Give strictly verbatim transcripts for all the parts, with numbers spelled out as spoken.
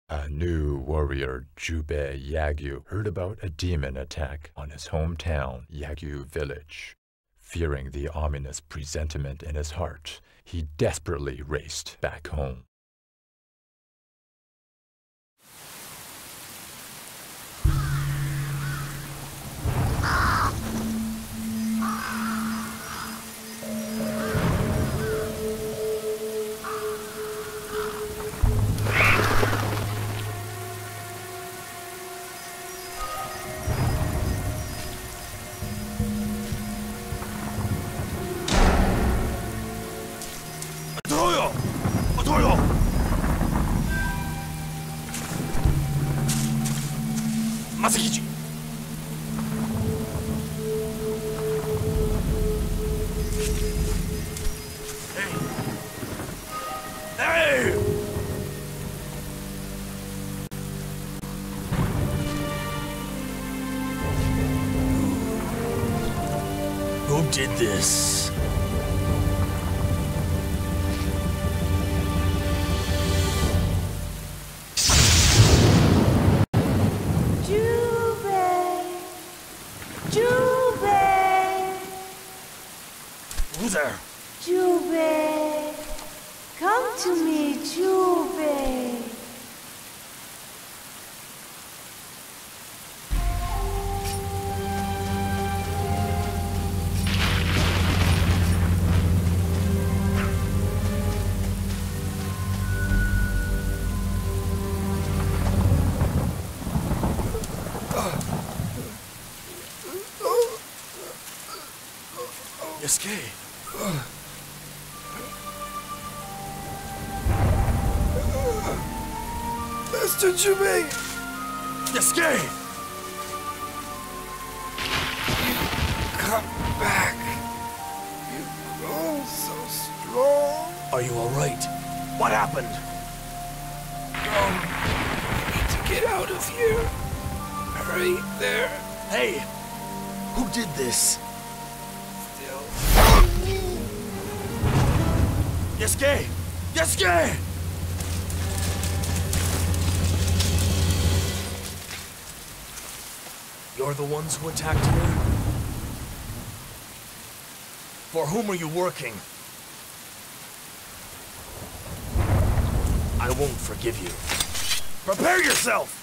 A new warrior, Jubei Yagyu, heard about a demon attack on his hometown, Yagyu village. Fearing the ominous presentiment in his heart, he desperately raced back home. Who did this? Jubei! Jubei! Who's there? Jubei! Come to me, Jubei! Escape. Master Jubei! Escape! Come back. You've grown so strong. Are you alright? What happened? Um, we need to get out of here. Hurry there. Hey! Who did this? Still. Escape! Escape! You're the ones who attacked me? For whom are you working? I won't forgive you. Prepare yourself!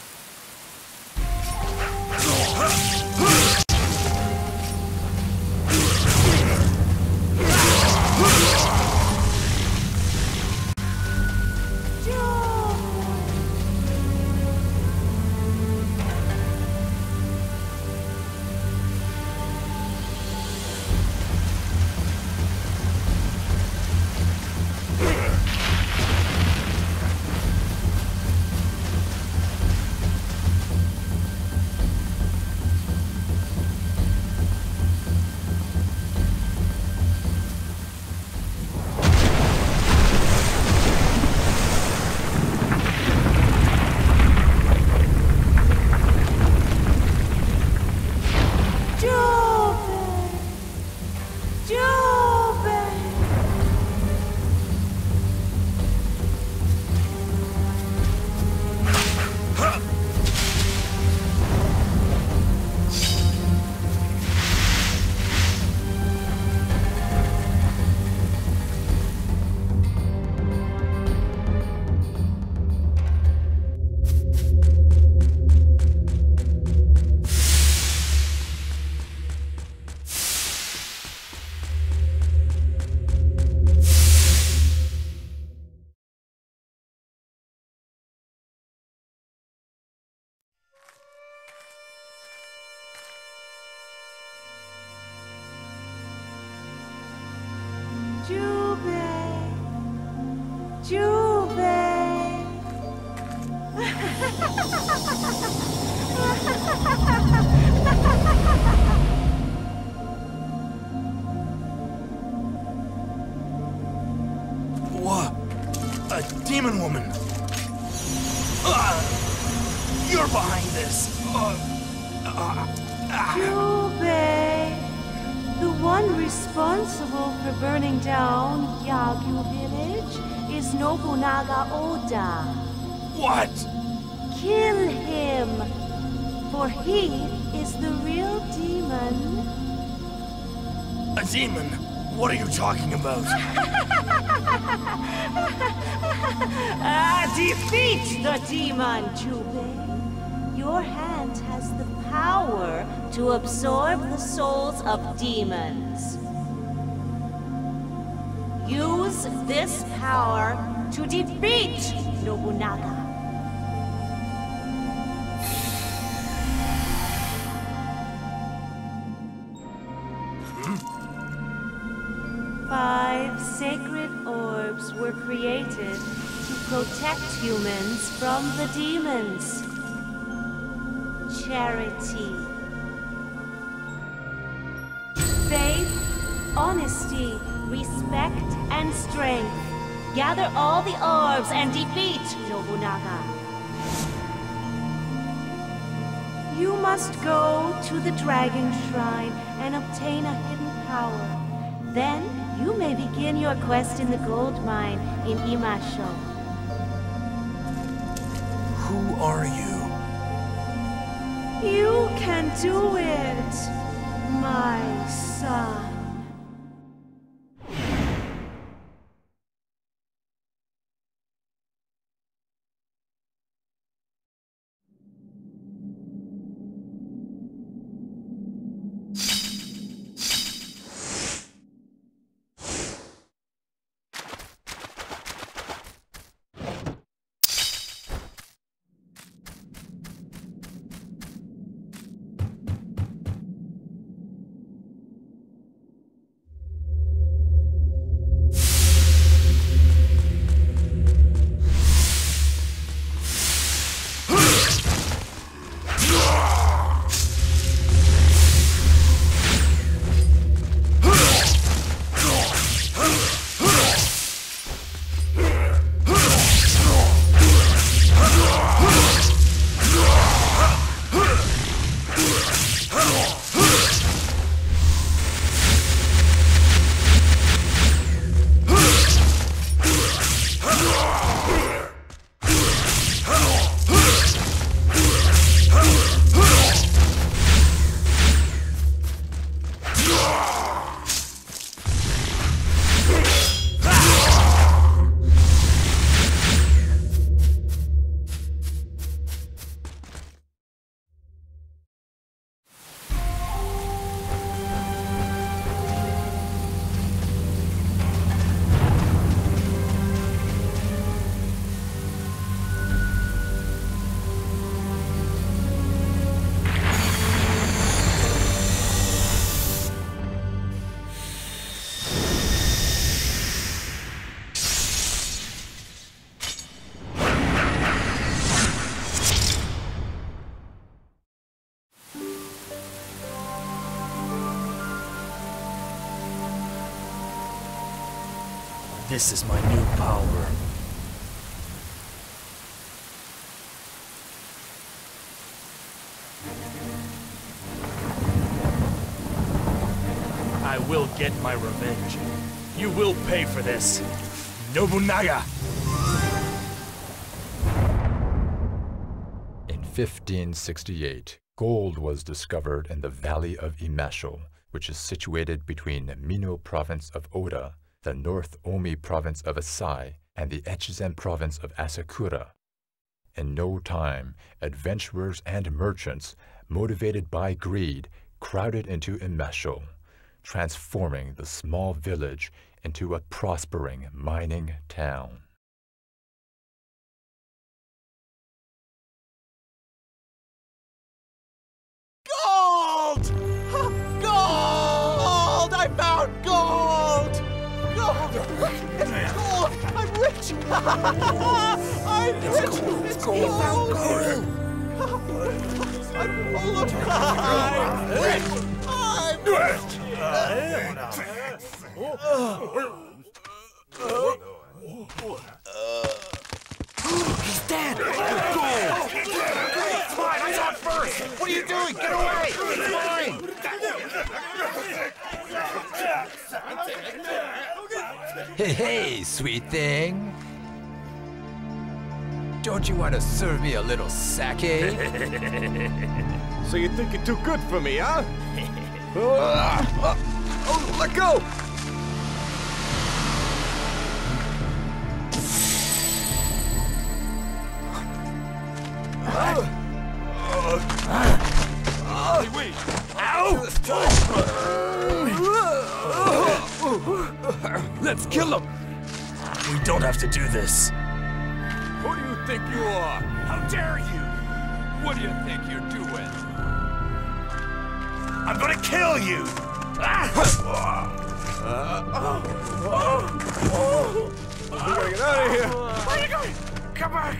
Jubei! Jubei! What? A demon woman? Uh, you're behind this! Uh, uh, uh. Jubei! The one responsible for burning down Yagyu village is Nobunaga Oda. What? Kill him, for he is the real demon. A demon? What are you talking about? Ah, defeat the demon, Jubei. Your hand has the power to absorb the souls of demons. Use this power to defeat Nobunaga. Five sacred orbs were created to protect humans from the demons. Charity, faith, honesty, respect, and strength. Gather all the orbs and defeat Nobunaga. You must go to the Dragon Shrine and obtain a hidden power. Then, you may begin your quest in the gold mine in Imasho. Who are you? You can do it, my son. This is my new power. I will get my revenge. You will pay for this. Nobunaga! In fifteen sixty-eight, gold was discovered in the Valley of Imasho, which is situated between the Mino province of Oda, the North Omi province of Asai, and the Echizen province of Asakura. In no time, adventurers and merchants, motivated by greed, crowded into Imasho, transforming the small village into a prospering mining town. Gold! Gold! I found gold! Gold! It's gold! I'm rich! I'm rich! It's gold! I'm full of pride! I'm rich! I'm rich! He's dead! Gold! It's mine! I saw it first! What are you doing? Get away! It's mine! Hey, hey, sweet thing! Don't you want to serve me a little sake? So you think you're too good for me, huh? oh, oh, let go! Hey, wait! Ow! Let's kill him! We don't have to do this. Who do you think you are? How dare you! What do you think you're doing? I'm gonna kill you! We gotta get out of here! Where are you going? Come back!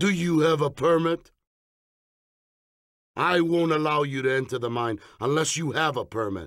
Do you have a permit? I won't allow you to enter the mine unless you have a permit.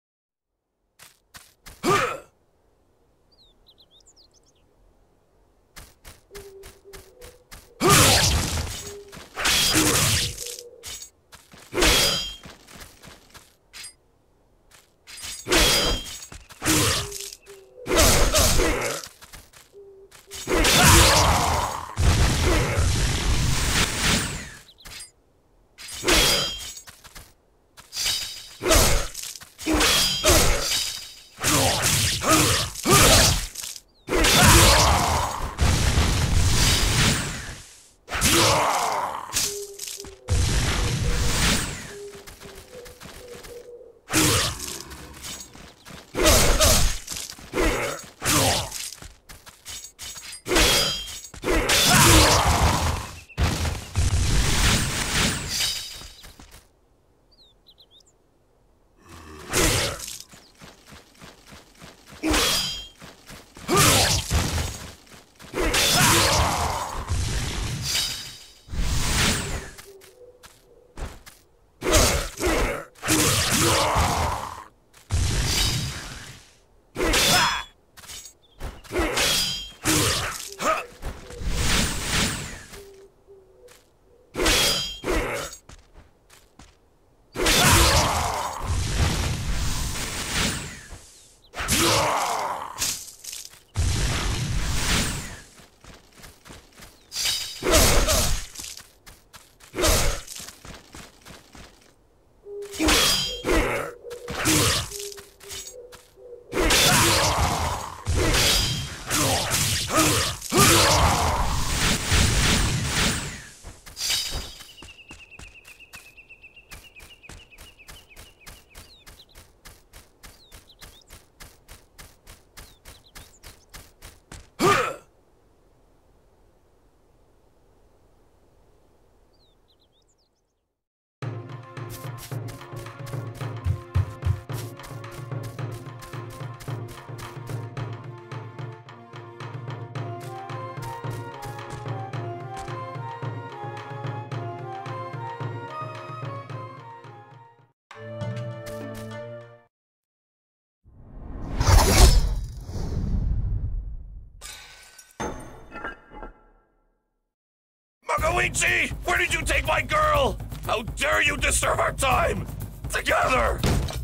Koichi! Where did you take my girl? How dare you disturb our time! Together!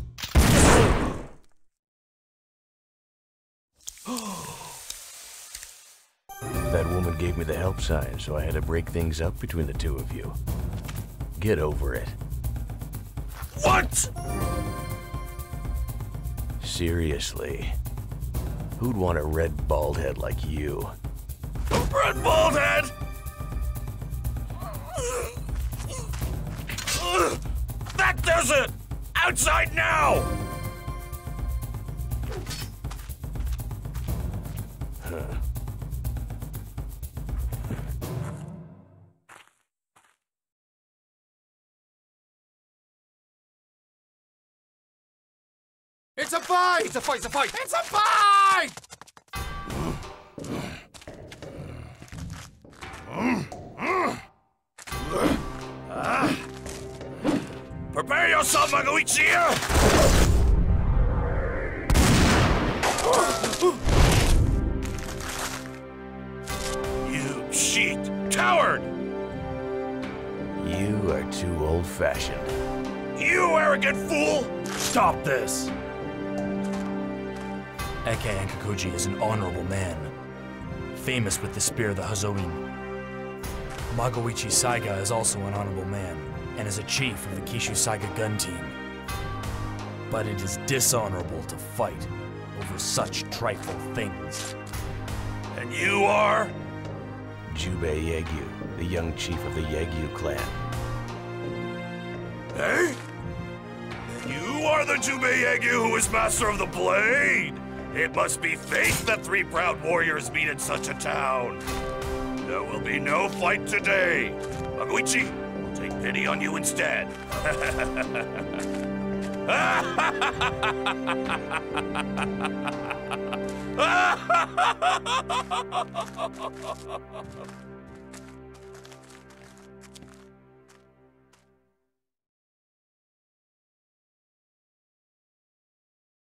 That woman gave me the help sign, so I had to break things up between the two of you. Get over it. What? Seriously. Who'd want a red bald head like you? A red bald head? That does it! Outside now! Huh. It's a fight! It's a fight! It's a fight! It's a fight! Prepare yourself, Magoichi! You cheat! Coward! You are too old-fashioned. You arrogant fool! Stop this! Eke Ankakuji is an honorable man, famous with the spear of the Hazoin. Magoichi Saiga is also an honorable man, and is a chief of the Kishu Saiga gun team. But it is dishonorable to fight over such trifle things. And you are? Jubei Yegyu, the young chief of the Yegyu clan. Eh? Then you are the Jubei Yegyu who is master of the blade! It must be fate that three proud warriors meet in such a town. There will be no fight today. Magoichi will take pity on you instead.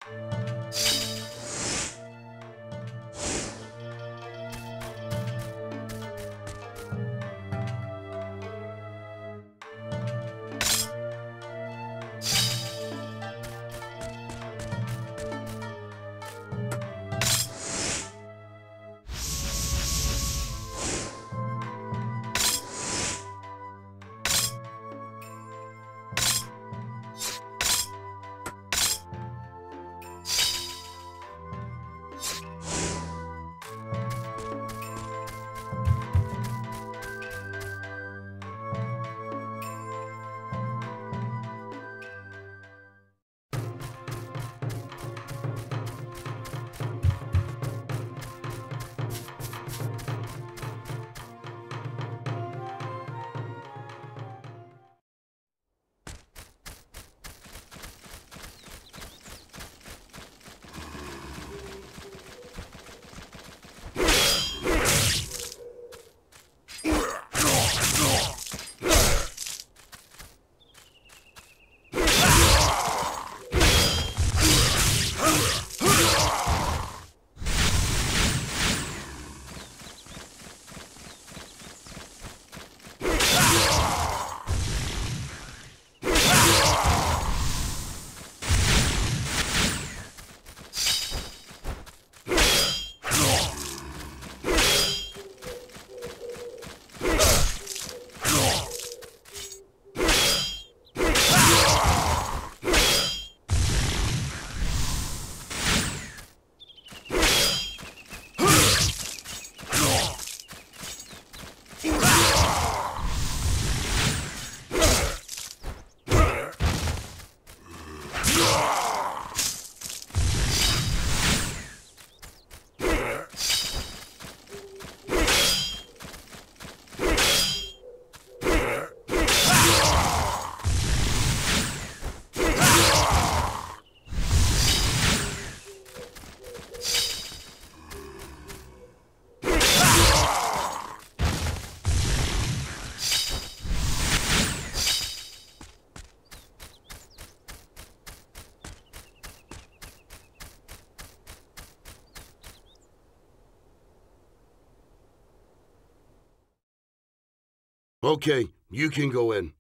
Okay, you can go in.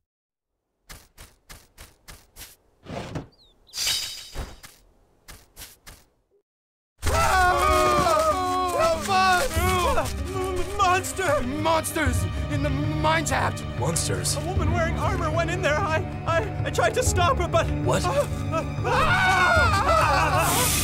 Monster! Monsters in the mine shaft! Monsters? A woman wearing armor went in there. I, I, I tried to stop her, but... What? Uh, uh, ah!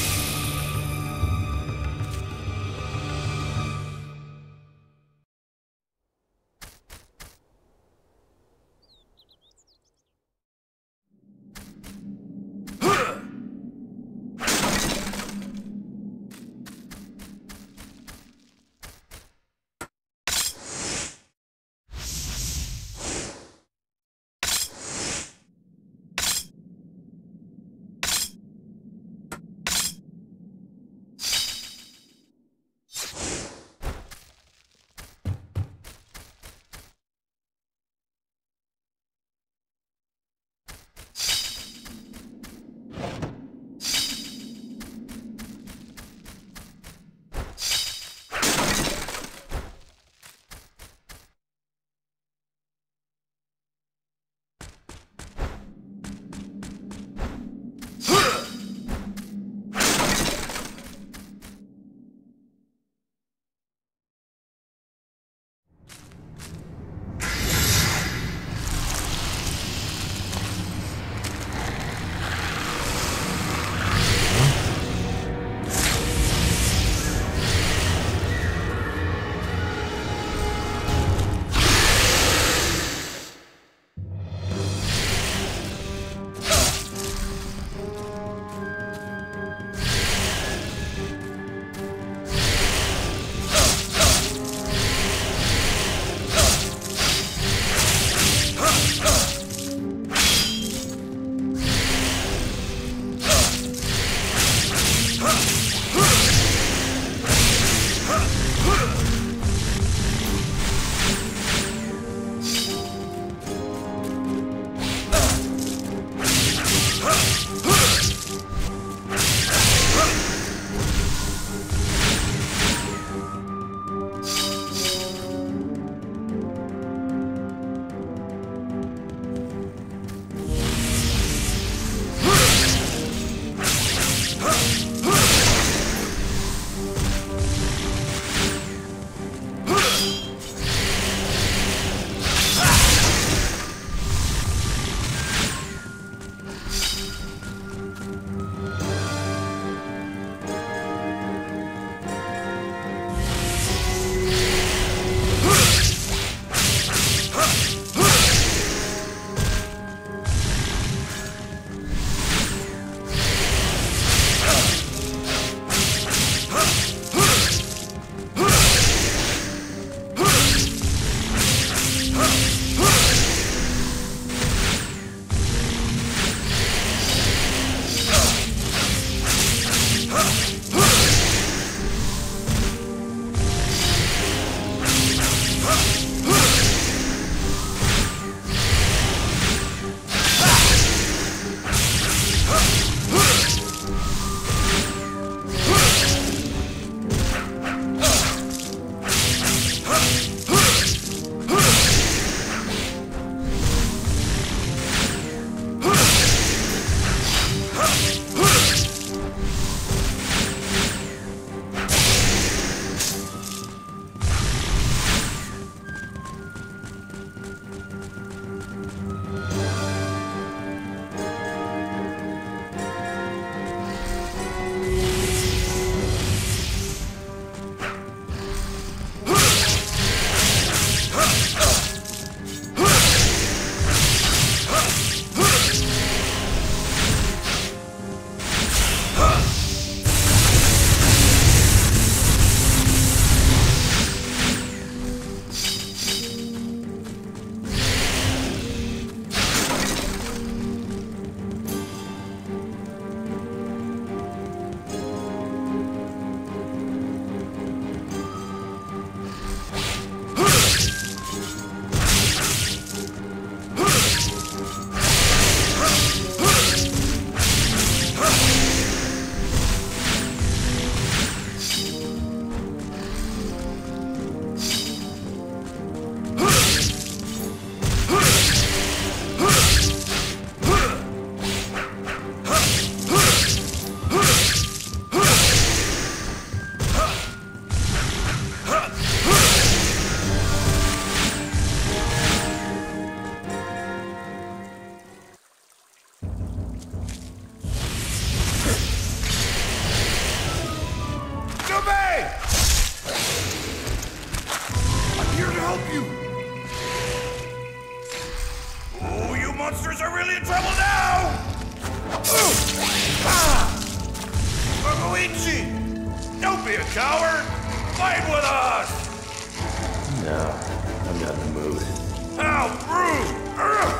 in trouble now! Magoichi! Don't be a coward! Fight with us! No, I'm not in the mood. How rude! Ugh.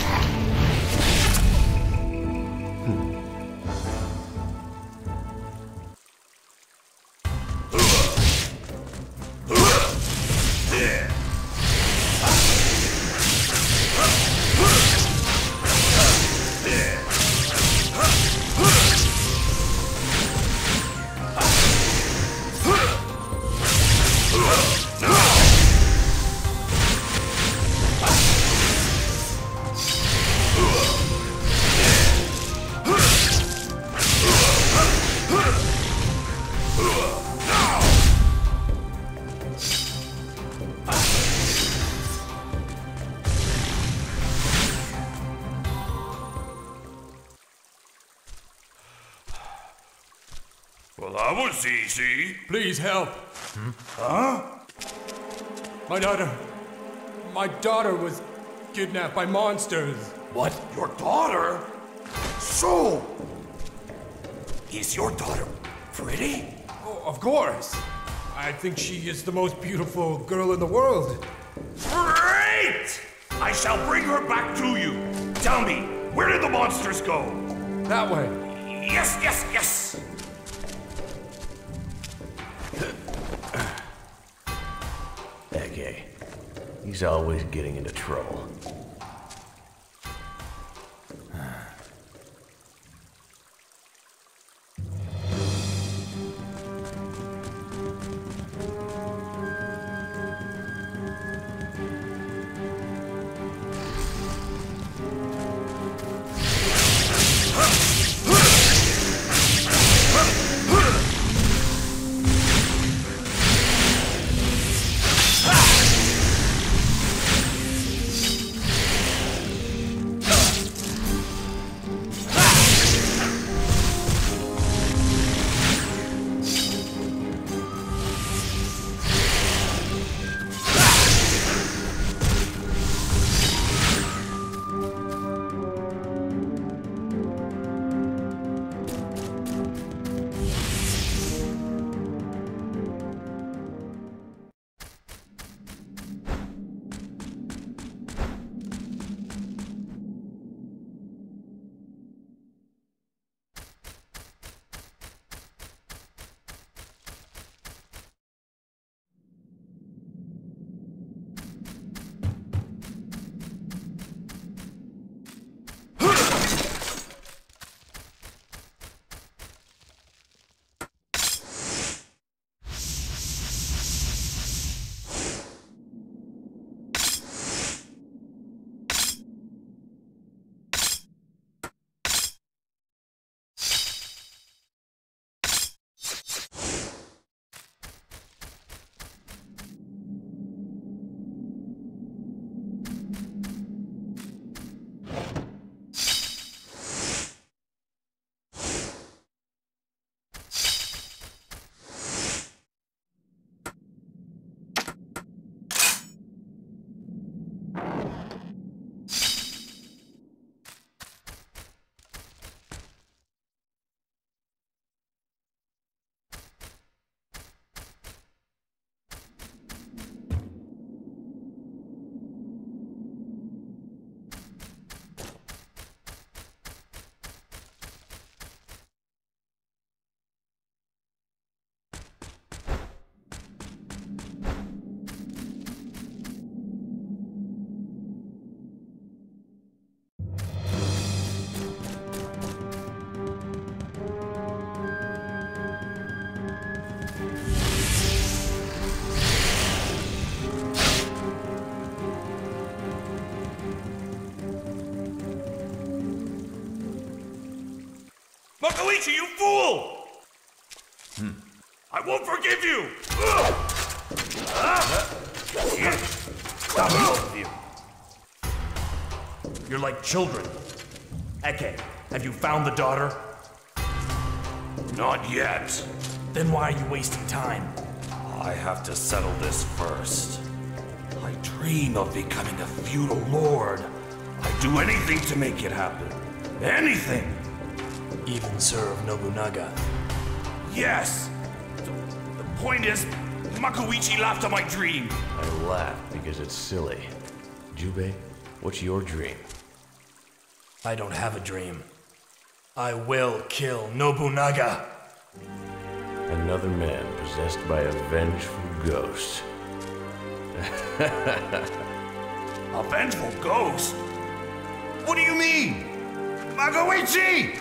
Well, that was easy. Please help. Hmm? Huh? My daughter. My daughter was kidnapped by monsters. What? Your daughter? So, is your daughter pretty? Oh, of course. I think she is the most beautiful girl in the world. Great! I shall bring her back to you. Tell me, where did the monsters go? That way. Yes, yes, yes! That guy. He's always getting into trouble. Magoichi, you fool! Hmm. I won't forgive you! Ugh. Ah. Yeah. Stop both of you. You're like children. Eke, have you found the daughter? Not yet. Then why are you wasting time? I have to settle this first. I dream of becoming a feudal lord, I'd do anything to make it happen. Anything! Even serve Nobunaga. Yes! The, the point is, Makoichi laughed at my dream. I laugh because it's silly. Jubei, what's your dream? I don't have a dream. I will kill Nobunaga! Another man possessed by a vengeful ghost. A vengeful ghost? What do you mean? Makoichi!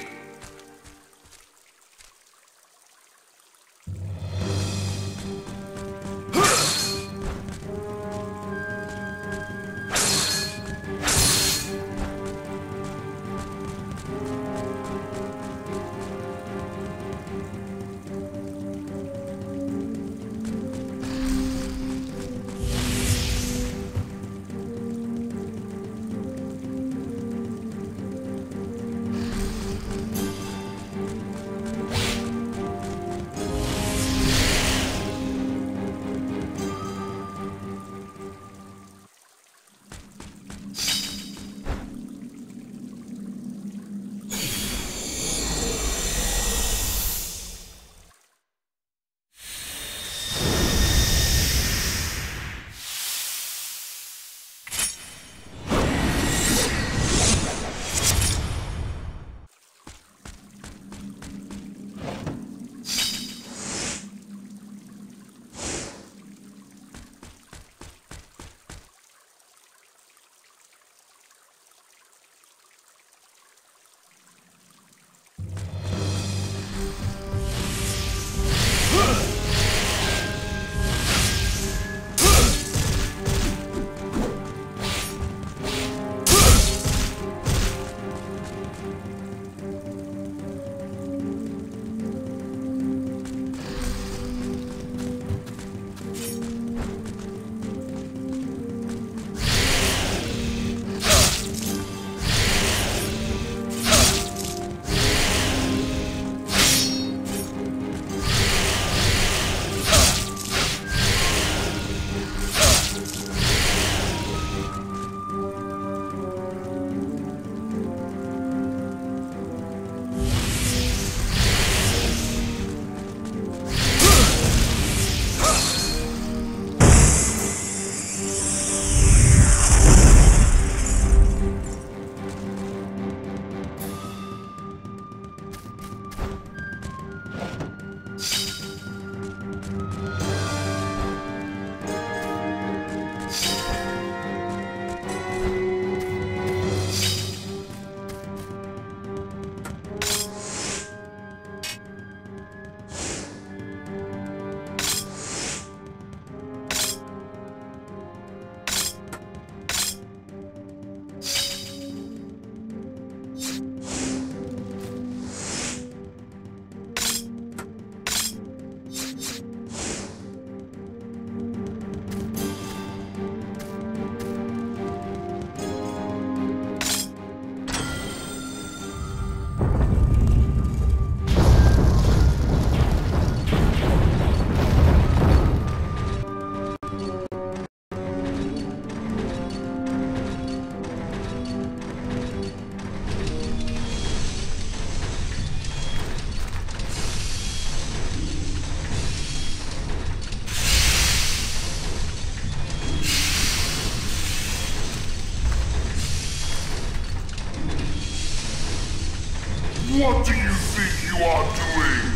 What do you think you are doing?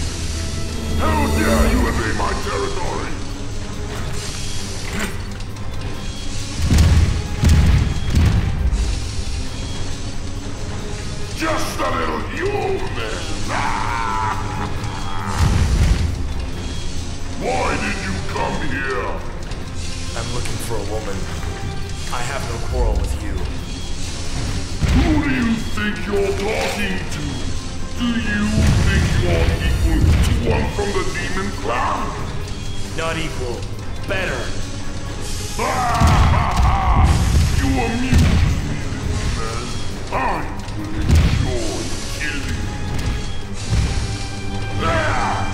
How dare you invade my territory? Just a little human! Why did you come here? I'm looking for a woman. I have no quarrel with you. Who do you think you're talking to? Do you think you're equal to one from the demon clan? Not equal. Better. You amuse me, little man. I will enjoy killing you. Ah!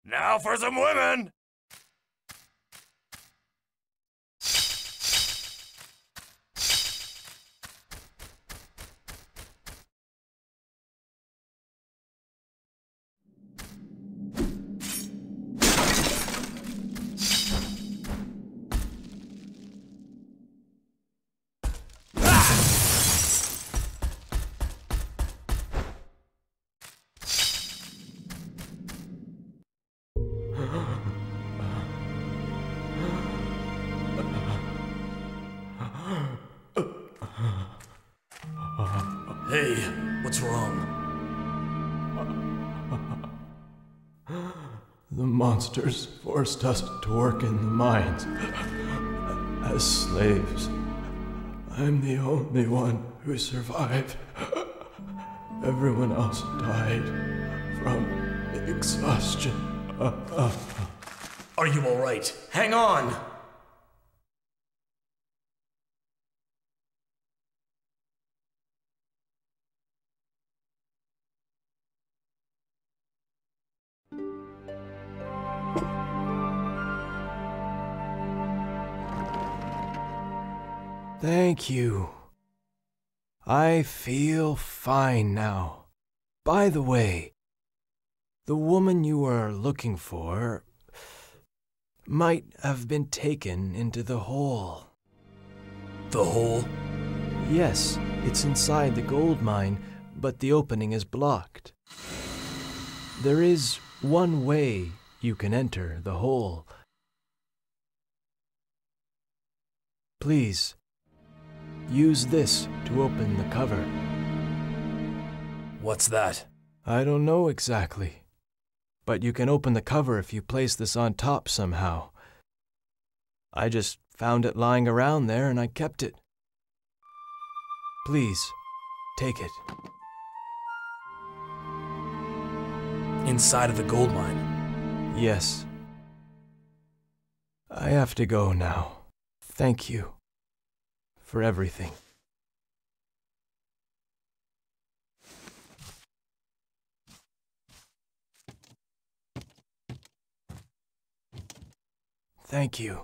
Now for some women! Hey, what's wrong? The monsters forced us to work in the mines as slaves. I'm the only one who survived. Everyone else died from exhaustion. Are you all right? Hang on! Thank you. I feel fine now. By the way, the woman you are looking for might have been taken into the hole. The hole? Yes, it's inside the gold mine, but the opening is blocked. There is one way you can enter the hole. Please, use this to open the cover. What's that? I don't know exactly, but you can open the cover if you place this on top somehow. I just found it lying around there and I kept it. Please, take it. Inside of the gold mine? Yes. I have to go now. Thank you for everything. Thank you.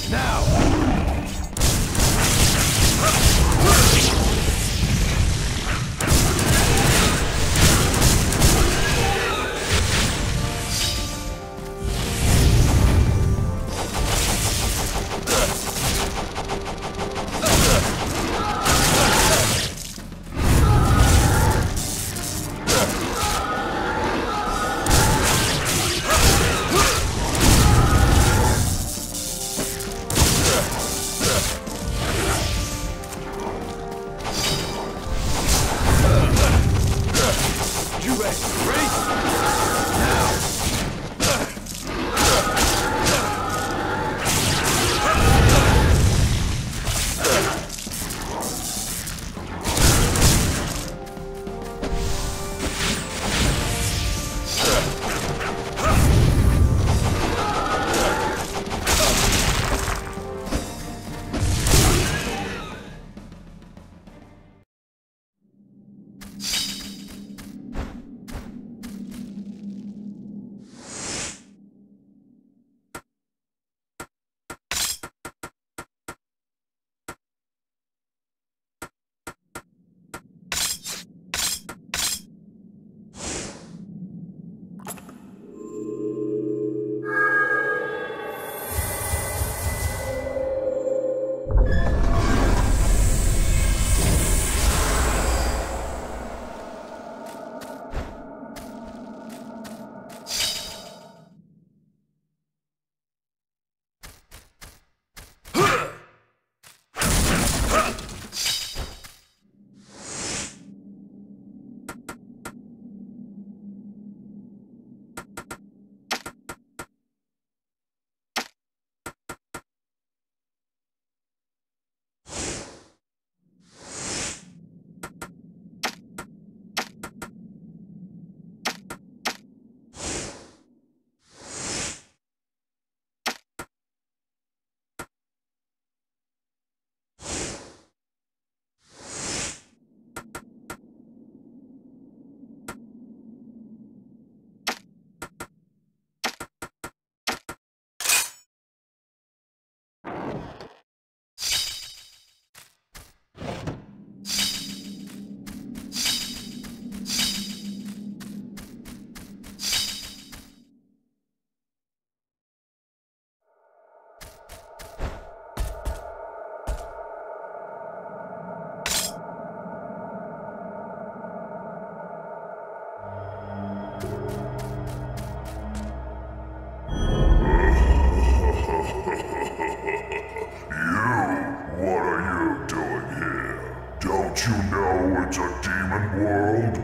Don't you know it's a demon world?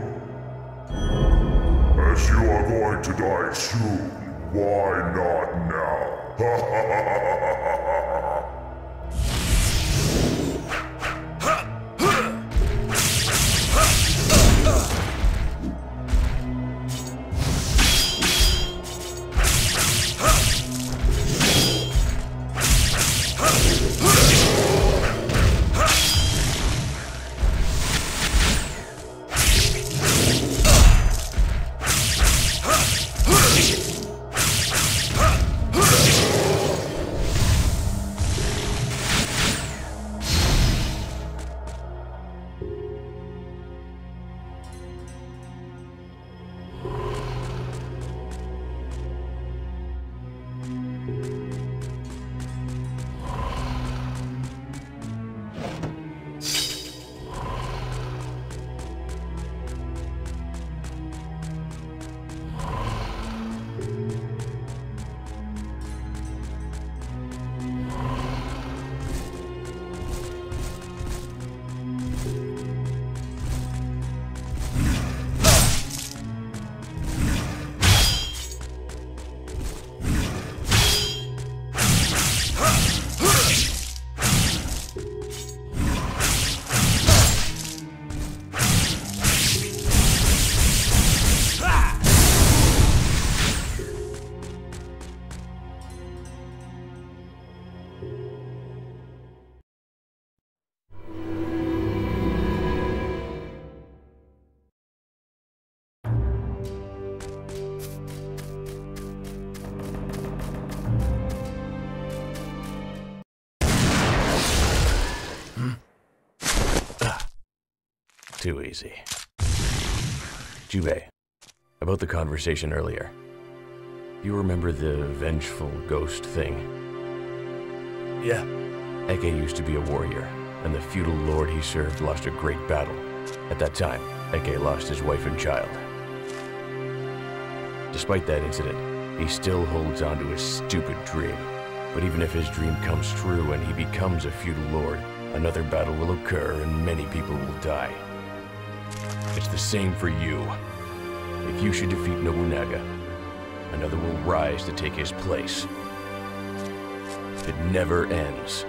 As you are going to die soon, why not now? Ha ha ha ha ha ha! too easy. Jubei, about the conversation earlier. You remember the vengeful ghost thing? Yeah. Eke used to be a warrior, and the feudal lord he served lost a great battle. At that time, Eke lost his wife and child. Despite that incident, he still holds on to his stupid dream. But even if his dream comes true and he becomes a feudal lord, another battle will occur and many people will die. It's the same for you. If you should defeat Nobunaga, another will rise to take his place. It never ends.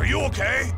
you okay?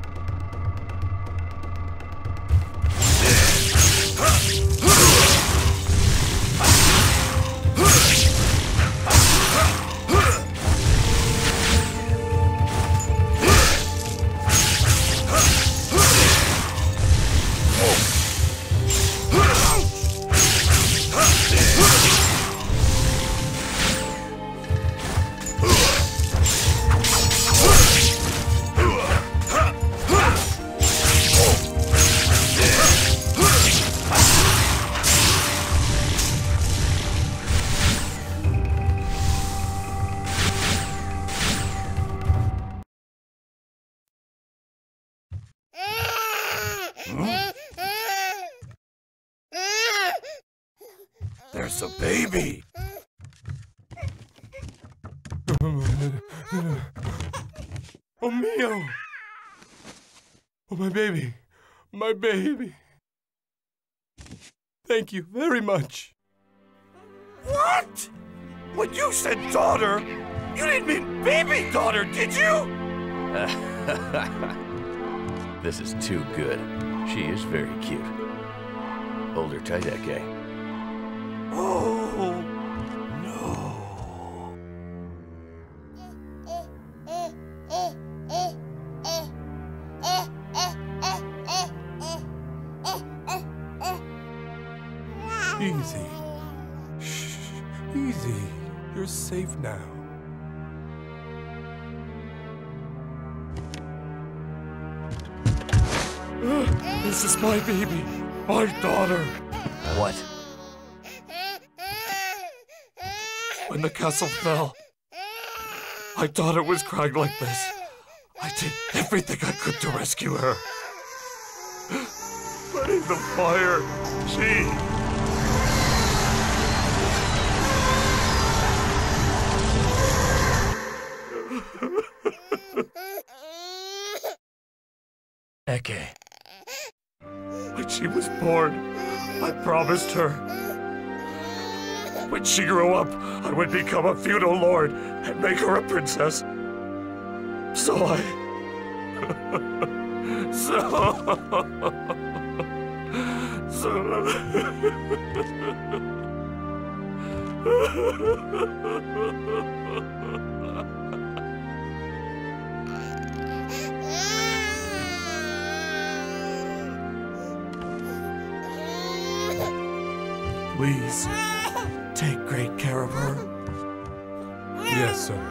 There's a baby. Oh, Nioh! Oh, my baby. My baby. Thank you very much. What? When you said daughter, you didn't mean baby daughter, did you? This is too good. She is very cute. Hold her tight, Eke. Oh, Easy. Shh. Easy. You're safe now. This is my baby. My daughter. What? When the castle fell, I thought it was crying like this. I did everything I could to rescue her. But in the fire, she... Eke. When she was born, I promised her. When she grew up, I would become a feudal lord and make her a princess. So I... so... Please, take great care of her. Yes, sir.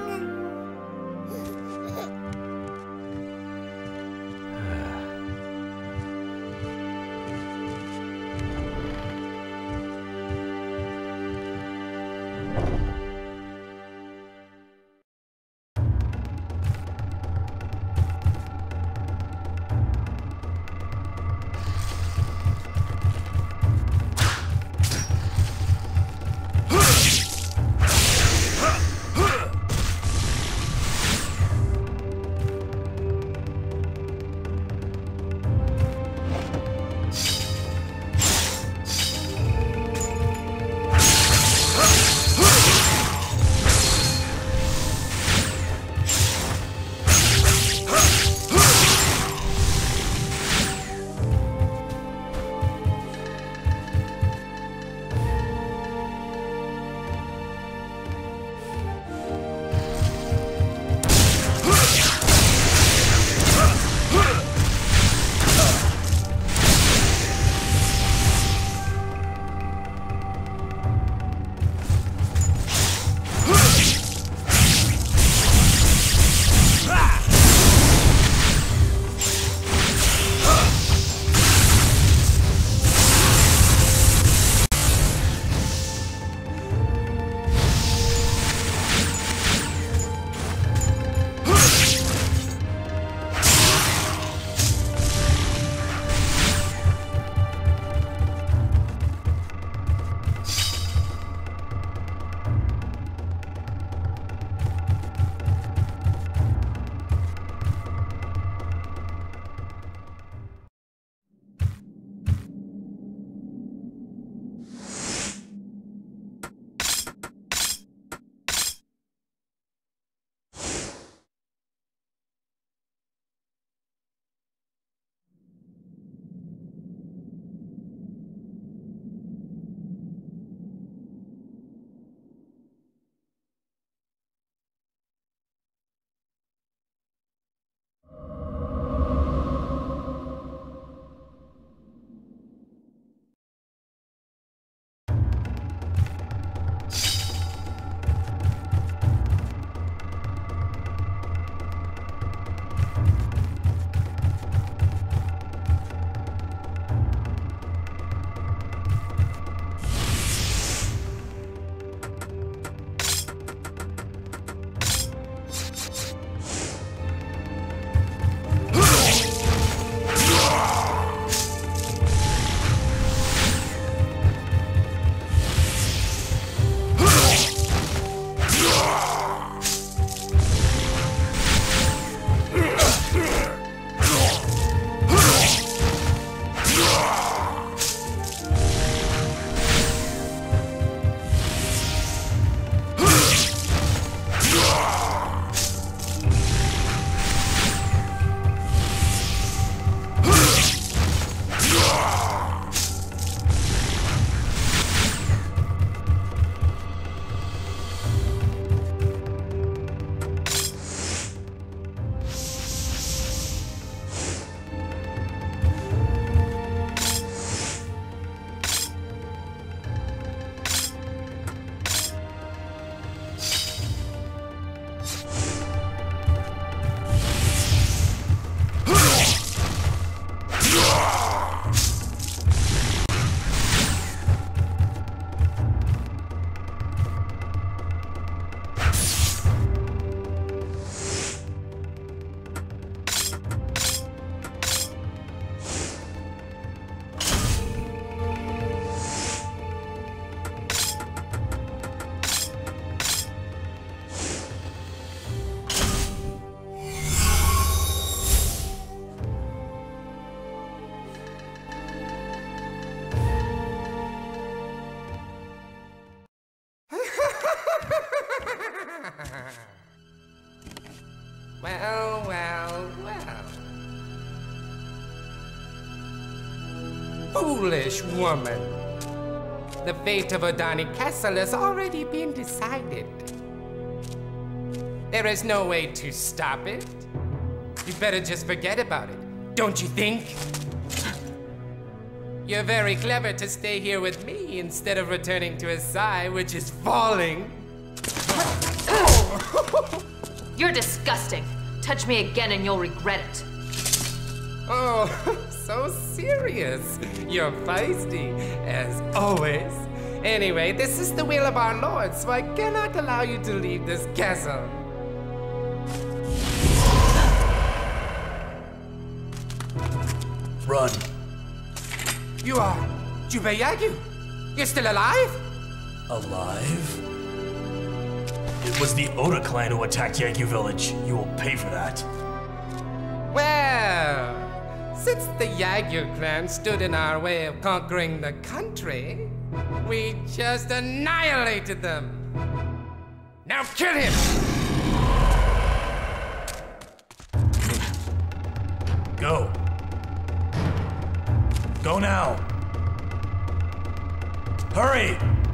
Well, well, well. Foolish woman. The fate of Odani Castle has already been decided. There is no way to stop it. You better just forget about it, don't you think? You're very clever to stay here with me instead of returning to Asai, which is falling. You're disgusting. Touch me again and you'll regret it. Oh, so serious. You're feisty, as always. Anyway, this is the will of our Lord, so I cannot allow you to leave this castle. Run. You are Jubei Yagyu. You're still alive? Alive? It was the Oda clan who attacked Yagyu village. You will pay for that. Well, since the Yagyu clan stood in our way of conquering the country, we just annihilated them. Now kill him! Go. Go now. Hurry!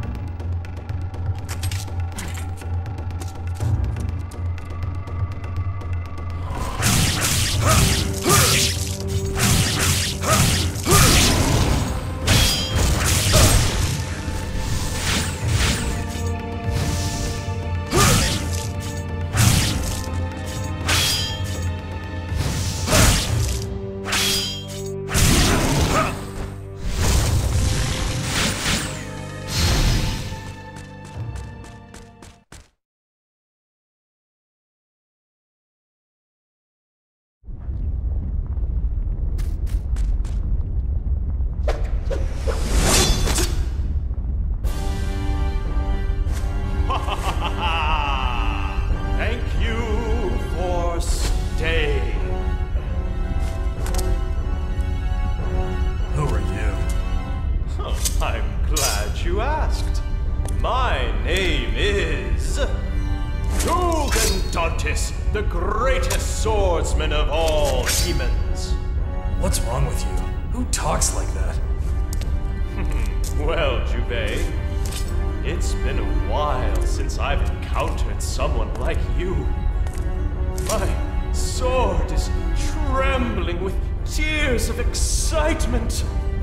The greatest swordsman of all demons. What's wrong with you? Who talks like that? Well, Jubei, it's been a while since I've encountered someone like you. My sword is trembling with tears of excitement.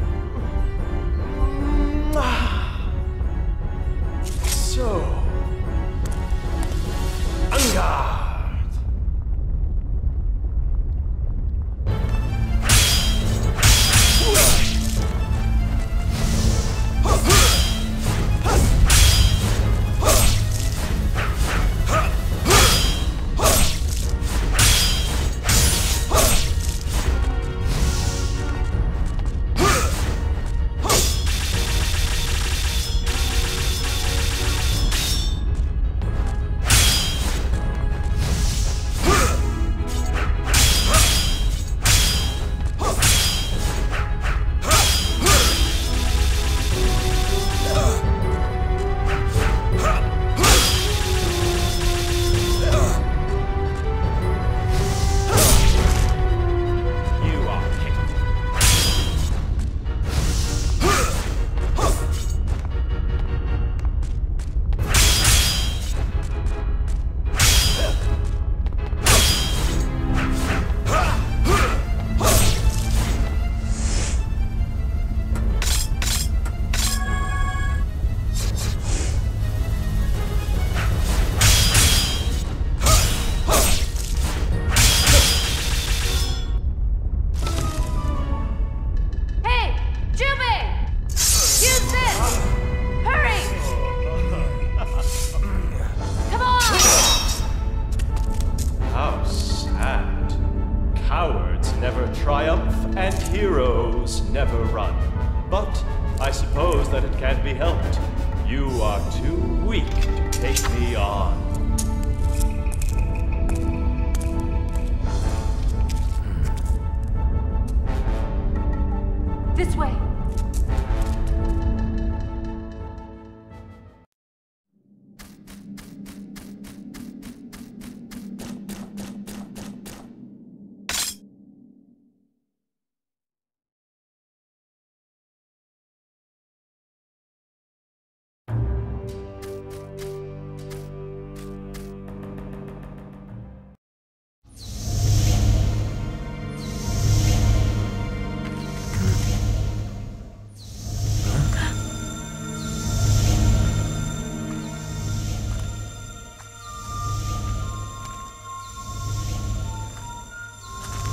So, Anga!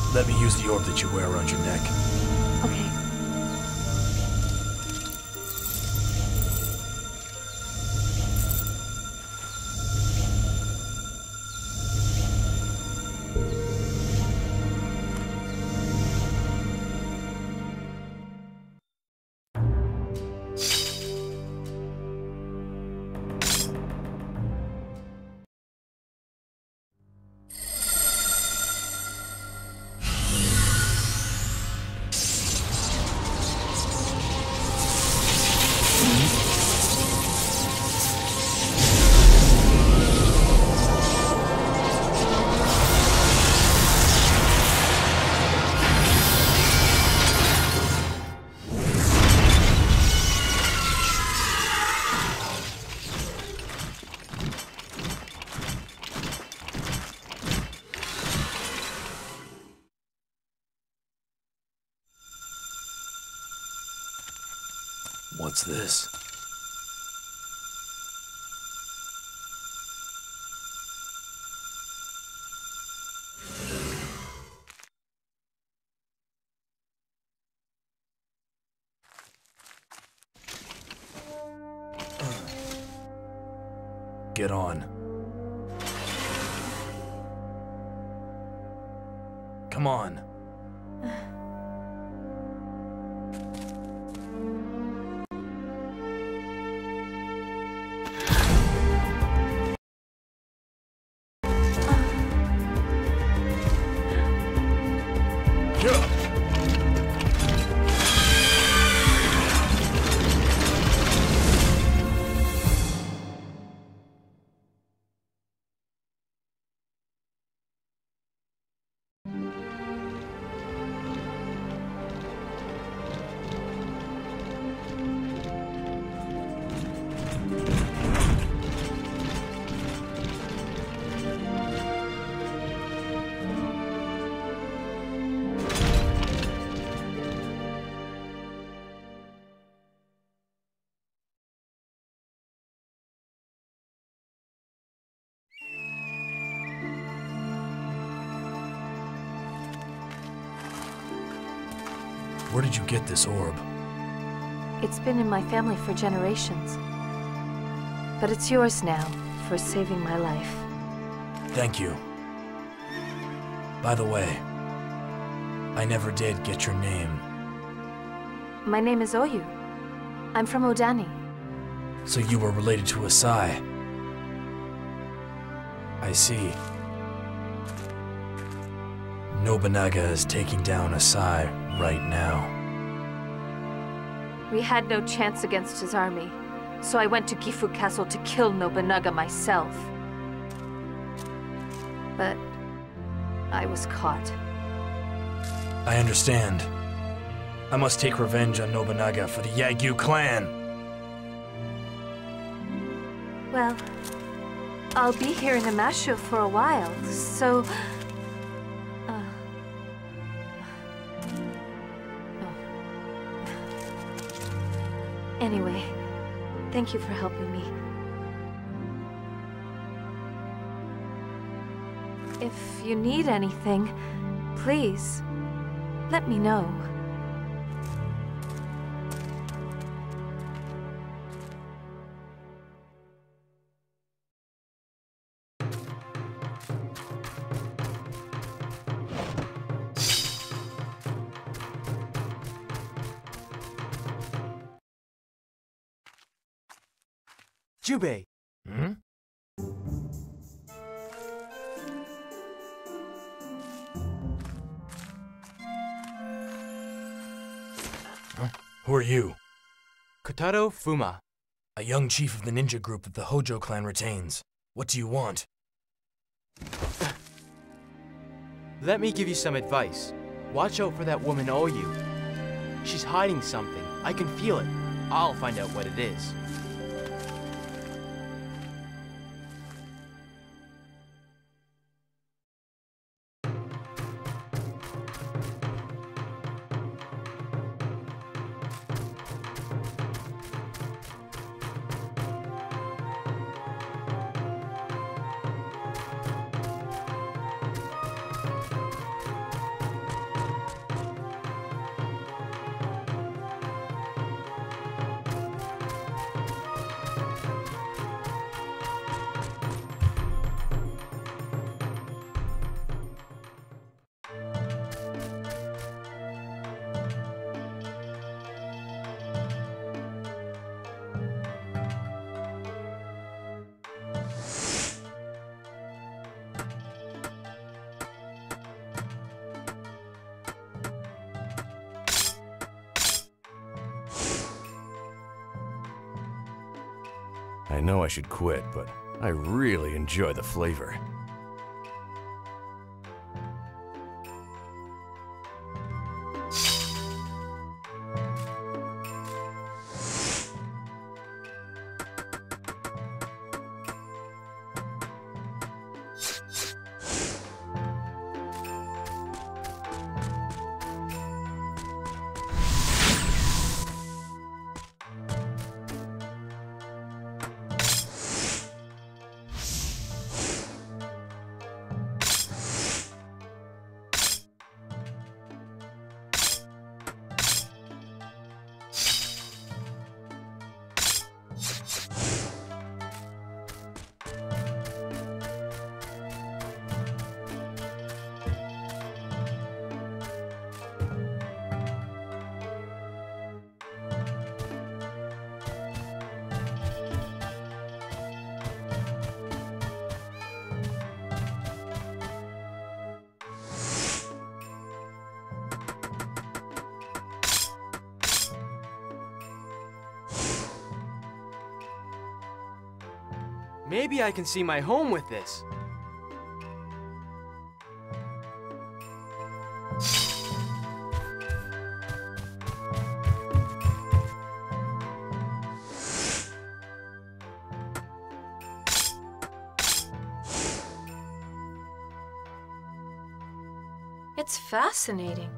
Let me use the orb that you wear around your neck. Okay. What's this? Get on. Come on. Where did you get this orb? It's been in my family for generations. But it's yours now, for saving my life. Thank you. By the way, I never did get your name. My name is Oyu. I'm from Odani. So you were related to Asai. I see. Nobunaga is taking down Asai right now. We had no chance against his army, so I went to Gifu Castle to kill Nobunaga myself. But I was caught. I understand. I must take revenge on Nobunaga for the Yagyu clan. Well, I'll be here in Onimusha for a while, so... Uh... Oh. Anyway, thank you for helping me. If you need anything, please, let me know. Jubei! Hmm? Huh? Who are you? Kotaro Fuma. A young chief of the ninja group that the Hojo clan retains. What do you want? Let me give you some advice. Watch out for that woman Oyu. She's hiding something. I can feel it. I'll find out what it is. I know I should quit, but I really enjoy the flavor. Maybe I can see my home with this. It's fascinating.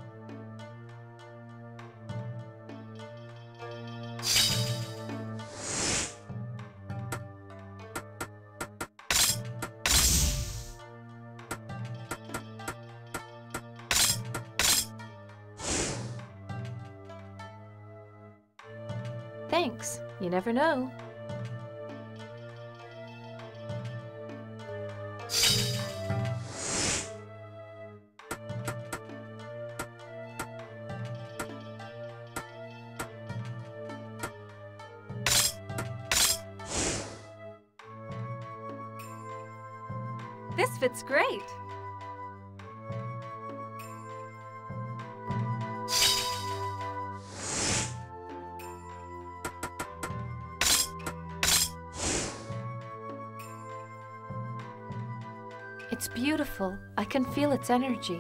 Thanks. You never know. This fits great. It's beautiful. I can feel its energy.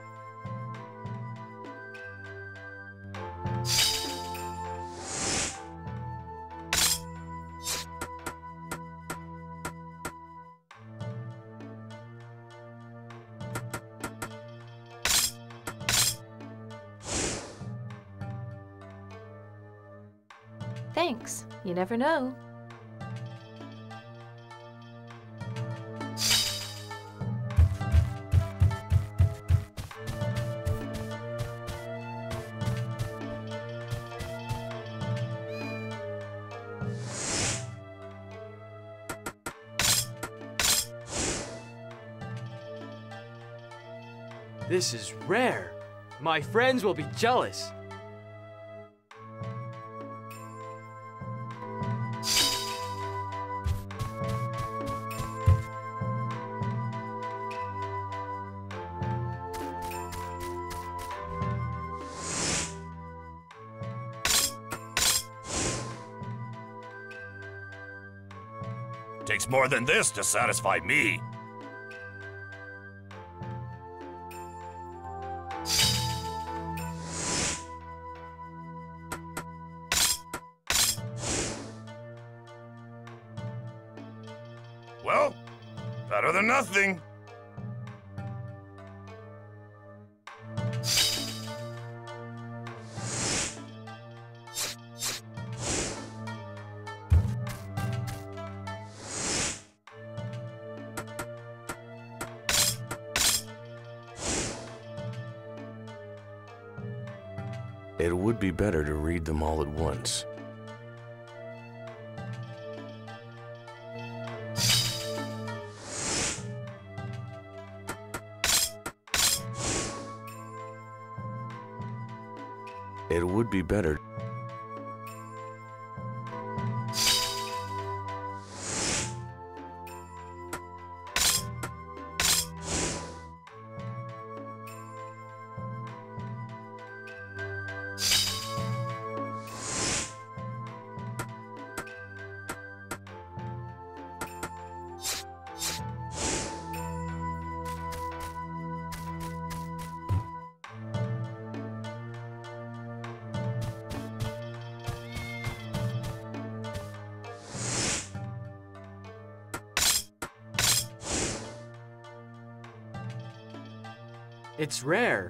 Thanks. You never know. This is rare. My friends will be jealous. Takes more than this to satisfy me. Well, better than nothing. It would be better to read them all at once. It would be better. It's rare.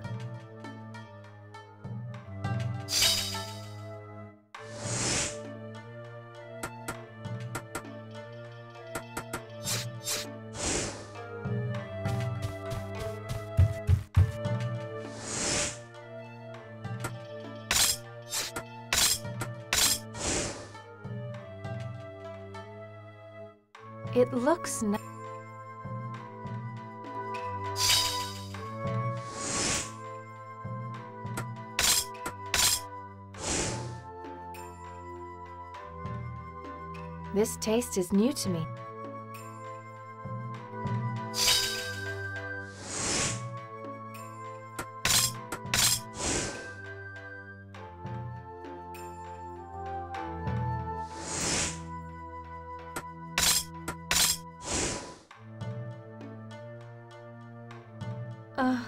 It looks nice. This taste is new to me. Uh...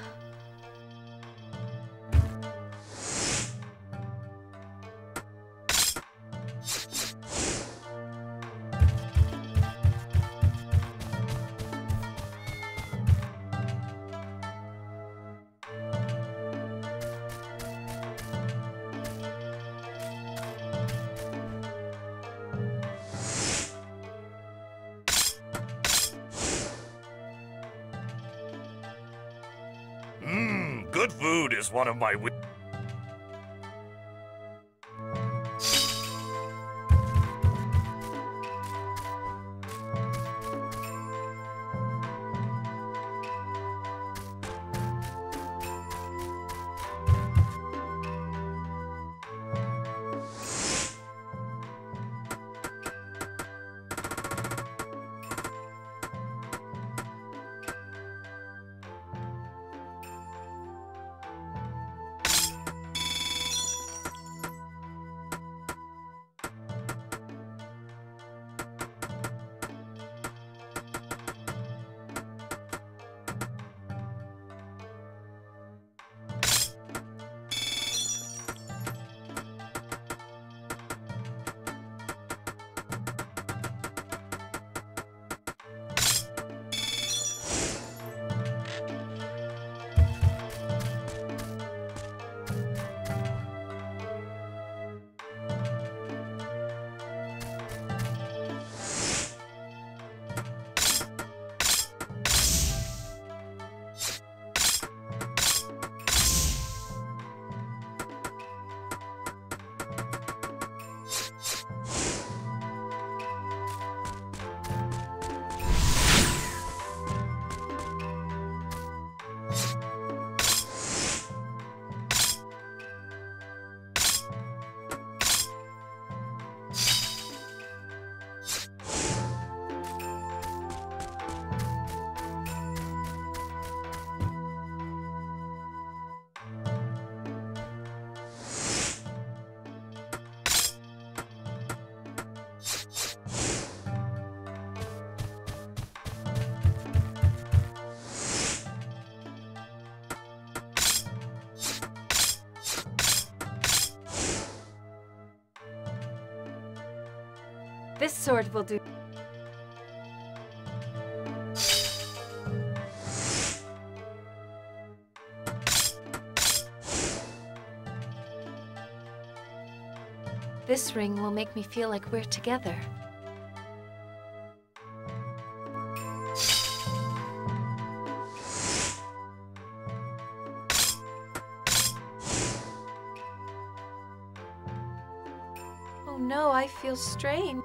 Mmm, good food is one of my wi- This sword will do. This ring will make me feel like we're together. Oh no, I feel strange.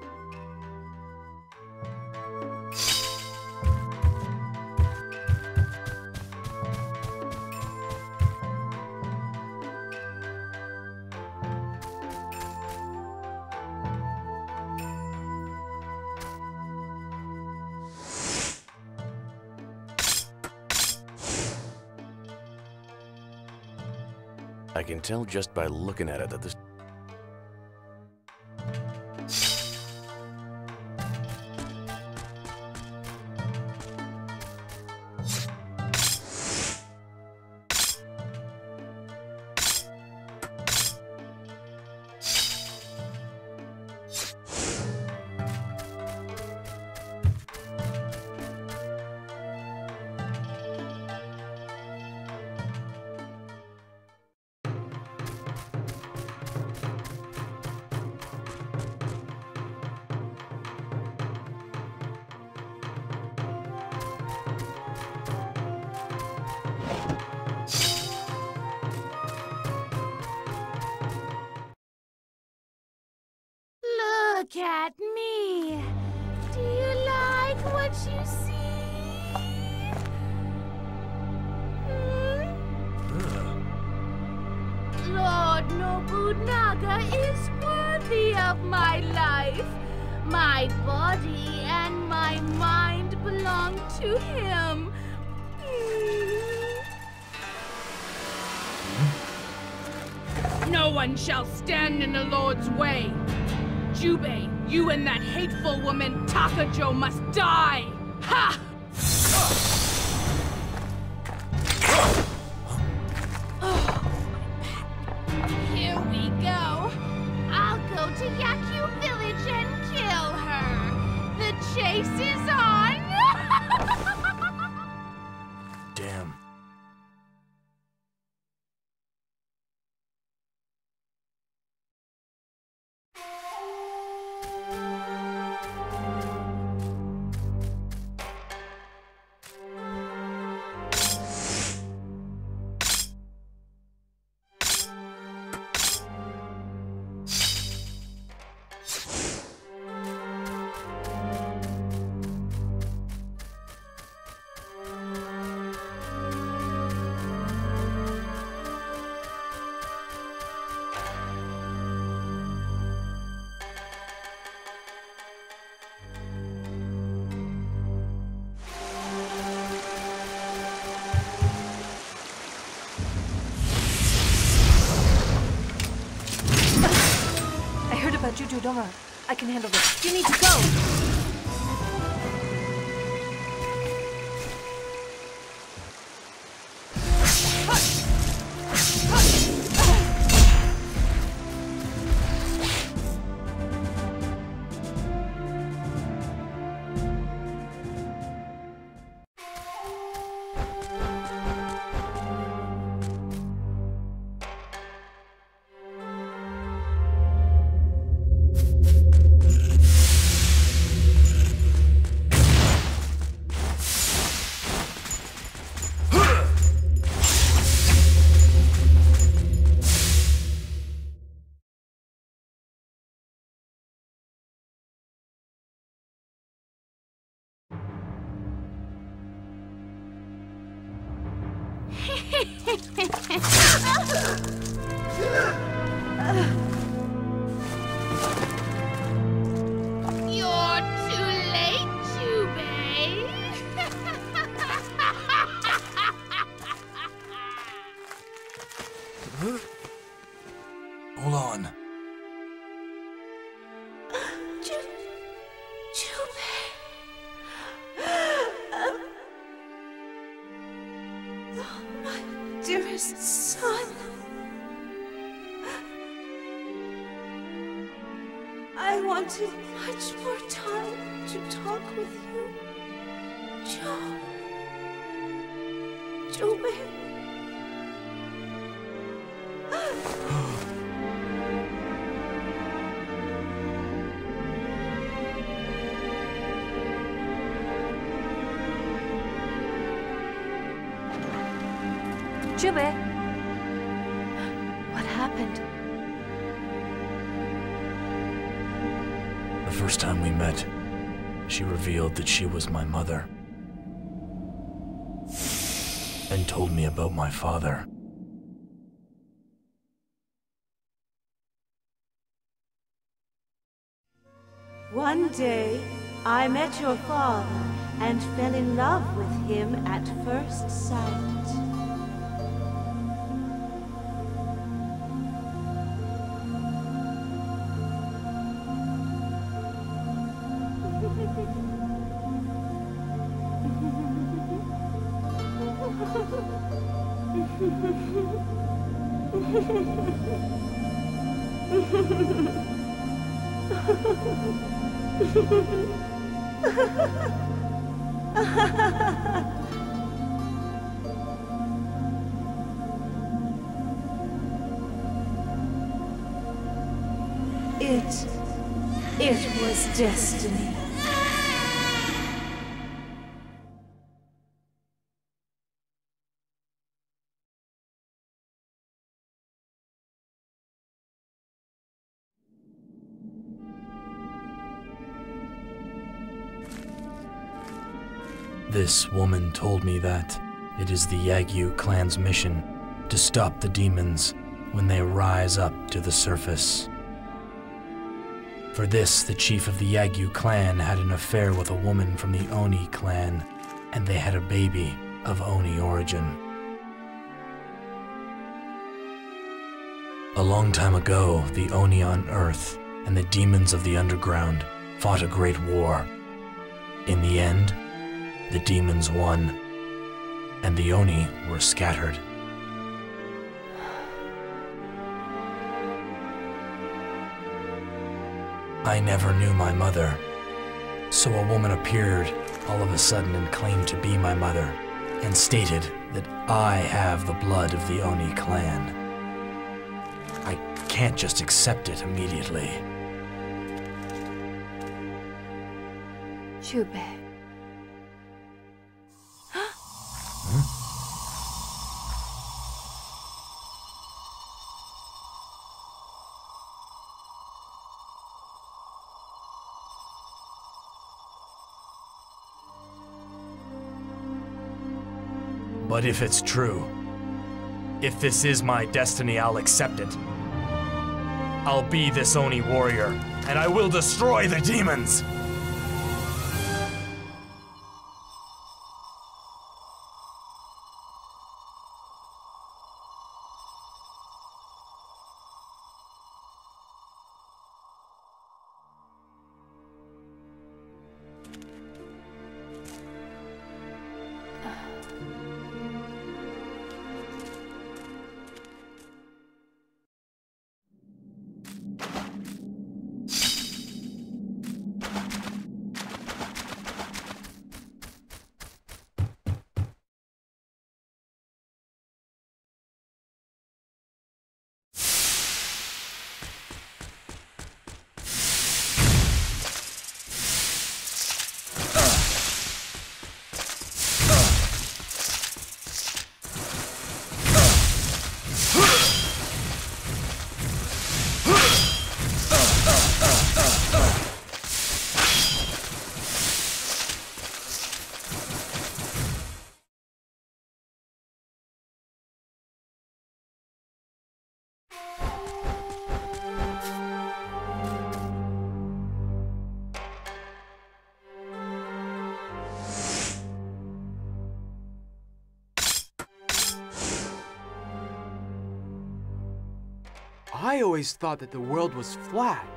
I can tell just by looking at it that this... Look at me. Do you like what you see? Hmm? Lord Nobunaga is worthy of my life. My body and my mind belong to him. No one shall stand in the Lord's way. Jubei, you and that hateful woman Takajo must die! Ha! Here we go. I'll go to Yaku Village and kill her. The chase is on! Damn. Judo, don't worry. I can handle this. You need to go! You're too late, Jubei. Hold on. Ju- Jubei. Oh, my dearest son. I wanted much more time to talk with you. Joe. Jubei. Jubei. What happened? The first time we met, she revealed that she was my mother. And told me about my father. One day, I met your father and fell in love with him at first sight. It... it was destiny. This woman told me that it is the Yagyu clan's mission to stop the demons when they rise up to the surface. For this, the chief of the Yagyu clan had an affair with a woman from the Oni clan, and they had a baby of Oni origin. A long time ago, the Oni on Earth and the demons of the underground fought a great war. In the end, the demons won, and the Oni were scattered. I never knew my mother, so a woman appeared all of a sudden and claimed to be my mother, and stated that I have the blood of the Oni clan. I can't just accept it immediately. Jubei. But if it's true, if this is my destiny, I'll accept it. I'll be this Oni warrior, and I will destroy the demons! I always thought that the world was flat.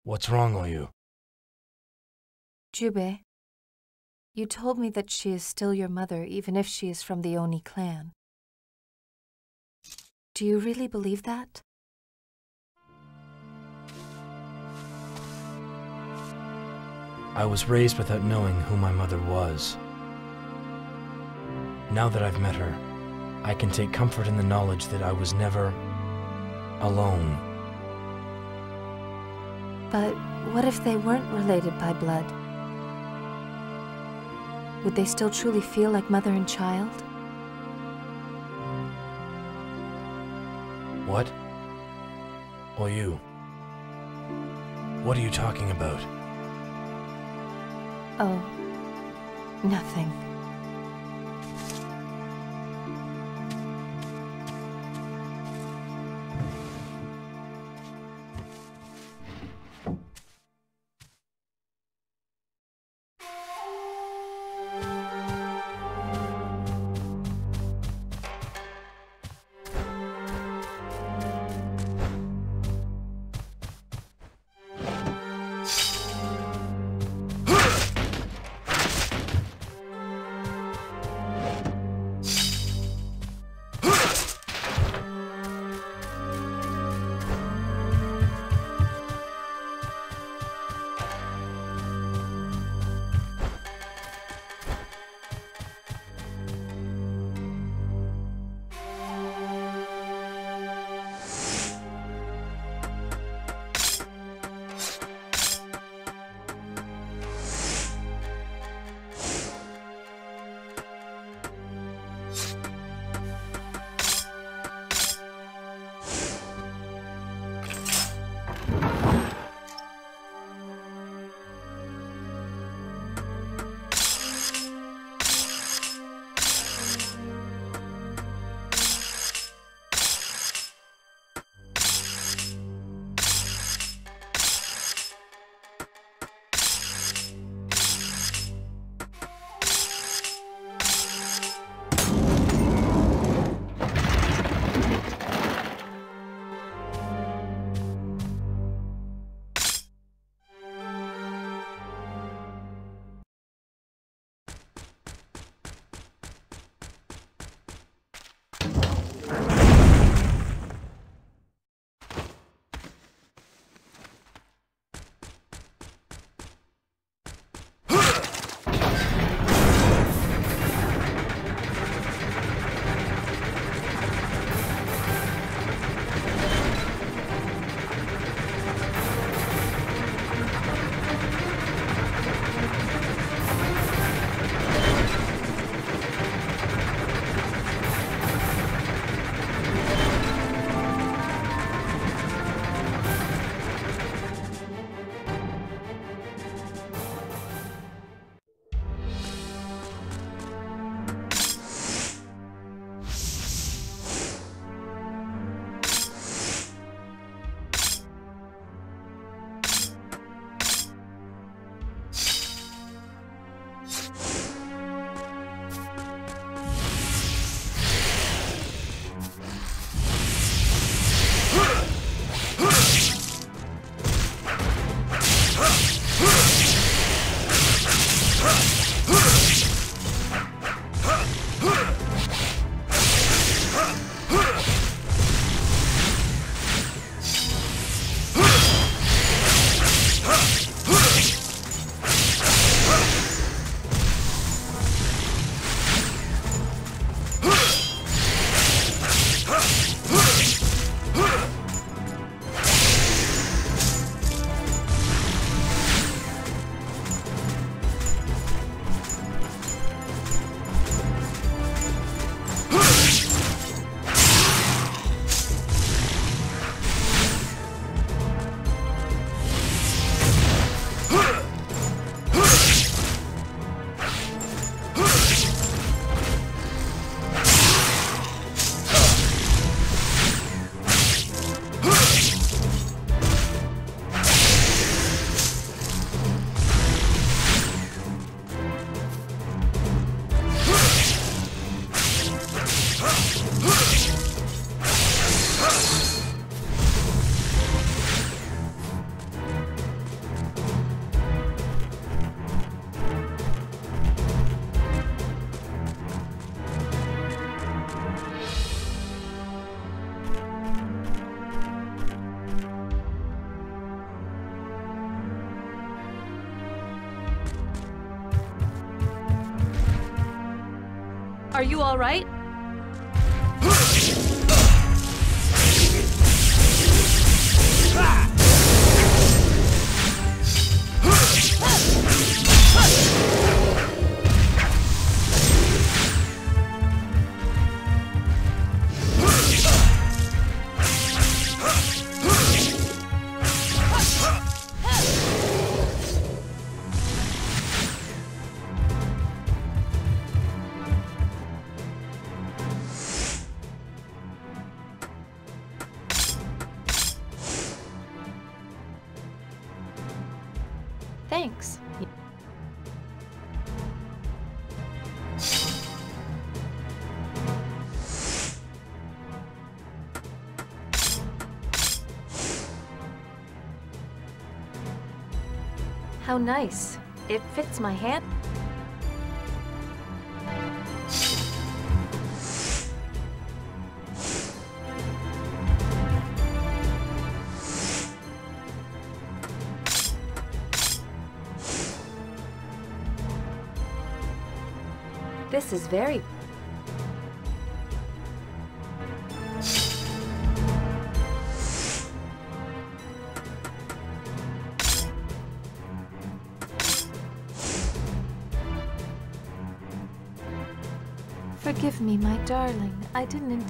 What's wrong, Oyu? Jubei, you told me that she is still your mother, even if she is from the Oni clan. Do you really believe that? I was raised without knowing who my mother was. Now that I've met her, I can take comfort in the knowledge that I was never alone. But what if they weren't related by blood? Would they still truly feel like mother and child? What? Oyu, what are you talking about? Oh, nothing. Are you all right? Thanks. How nice. It fits my hand. This is very... Forgive me, my darling. I didn't...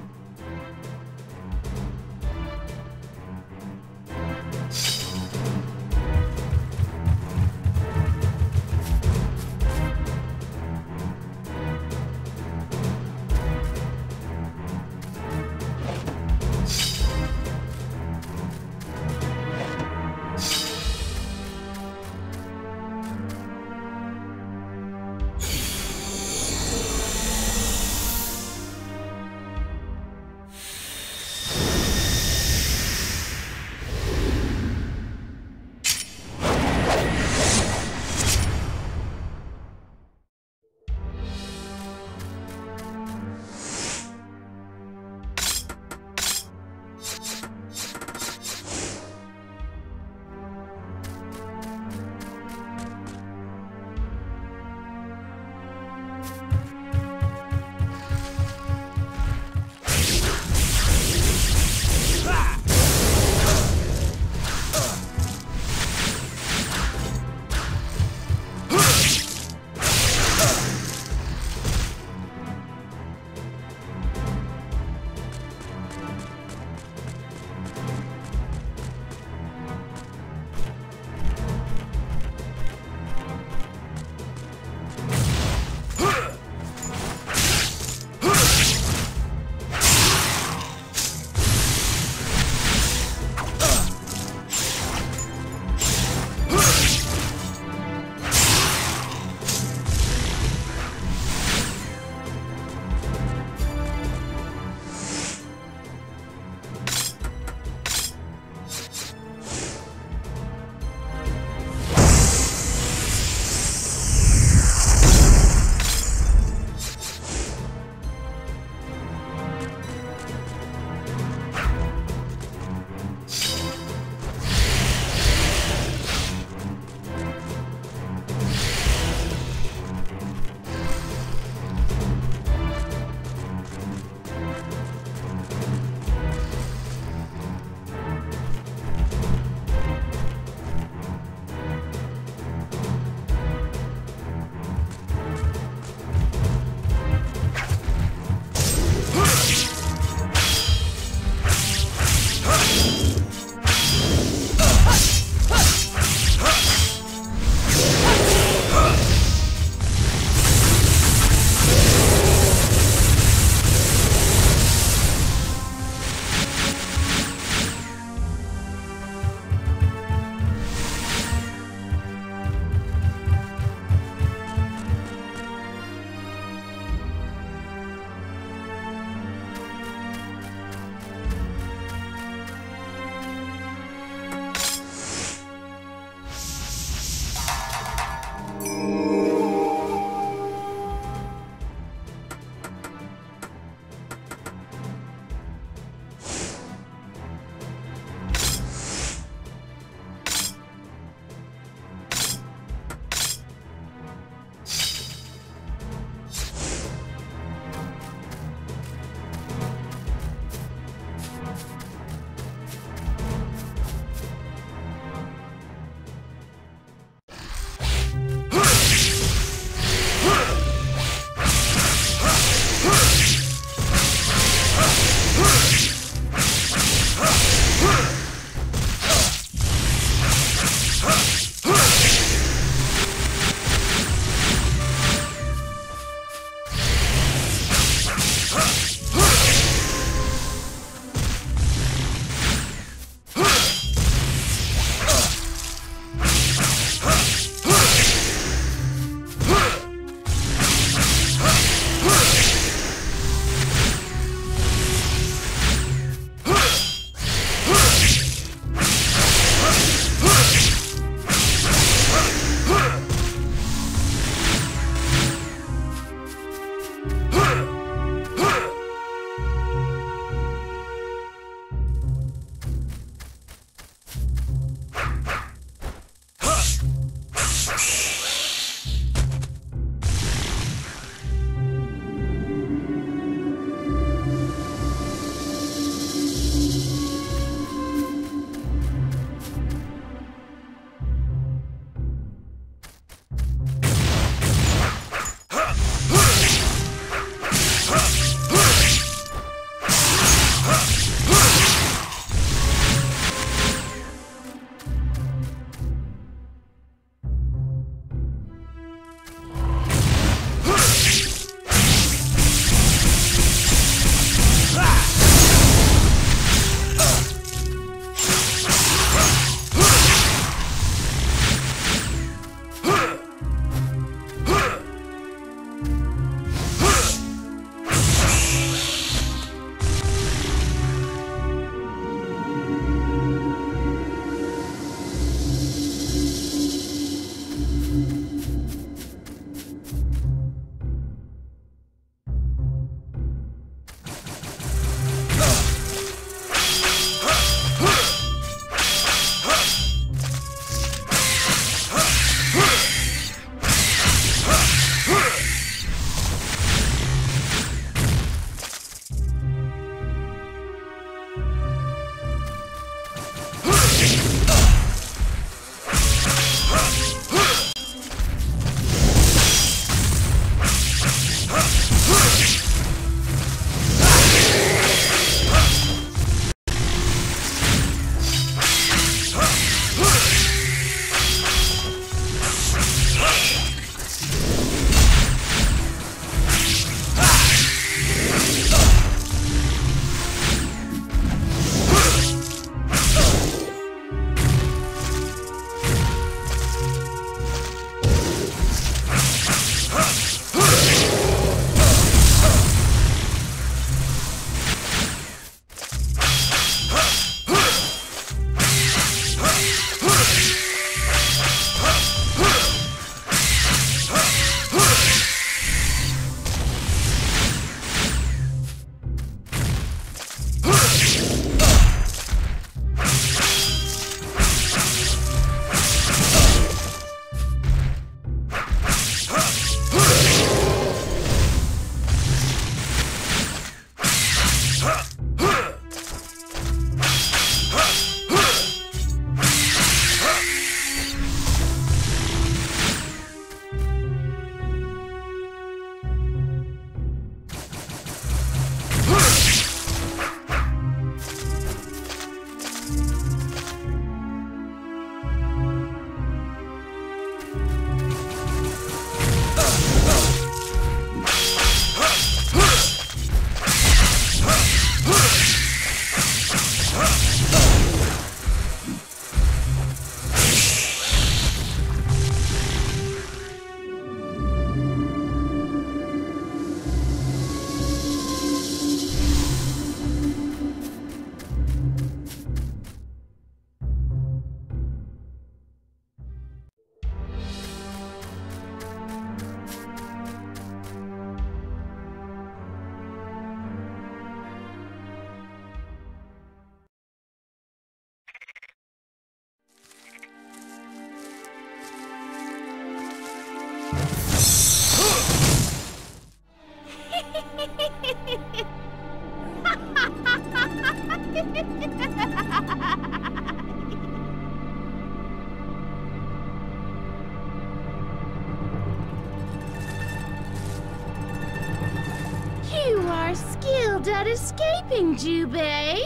failed at escaping, Jubei.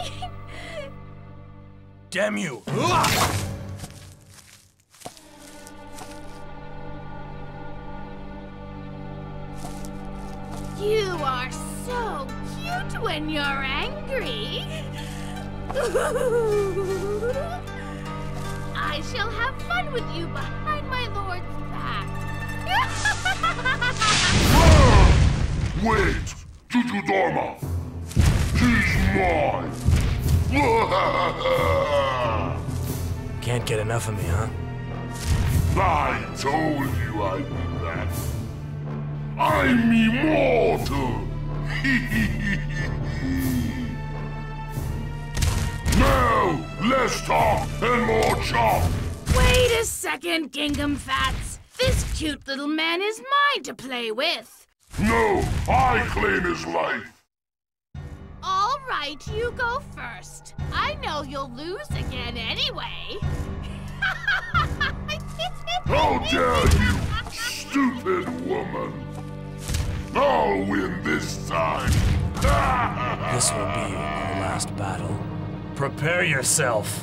Damn you! You are so cute when you're angry. I shall have fun with you behind my lord's back. Wait! Tutudorma! He's mine! Can't get enough of me, huh? I told you I'd be back. I'm immortal! Now, less talk and more chop! Wait a second, Gingham Fats. This cute little man is mine to play with. No, I claim his life! All right, you go first. I know you'll lose again anyway. How dare you, stupid woman! I'll win this time! This will be our last battle. Prepare yourself!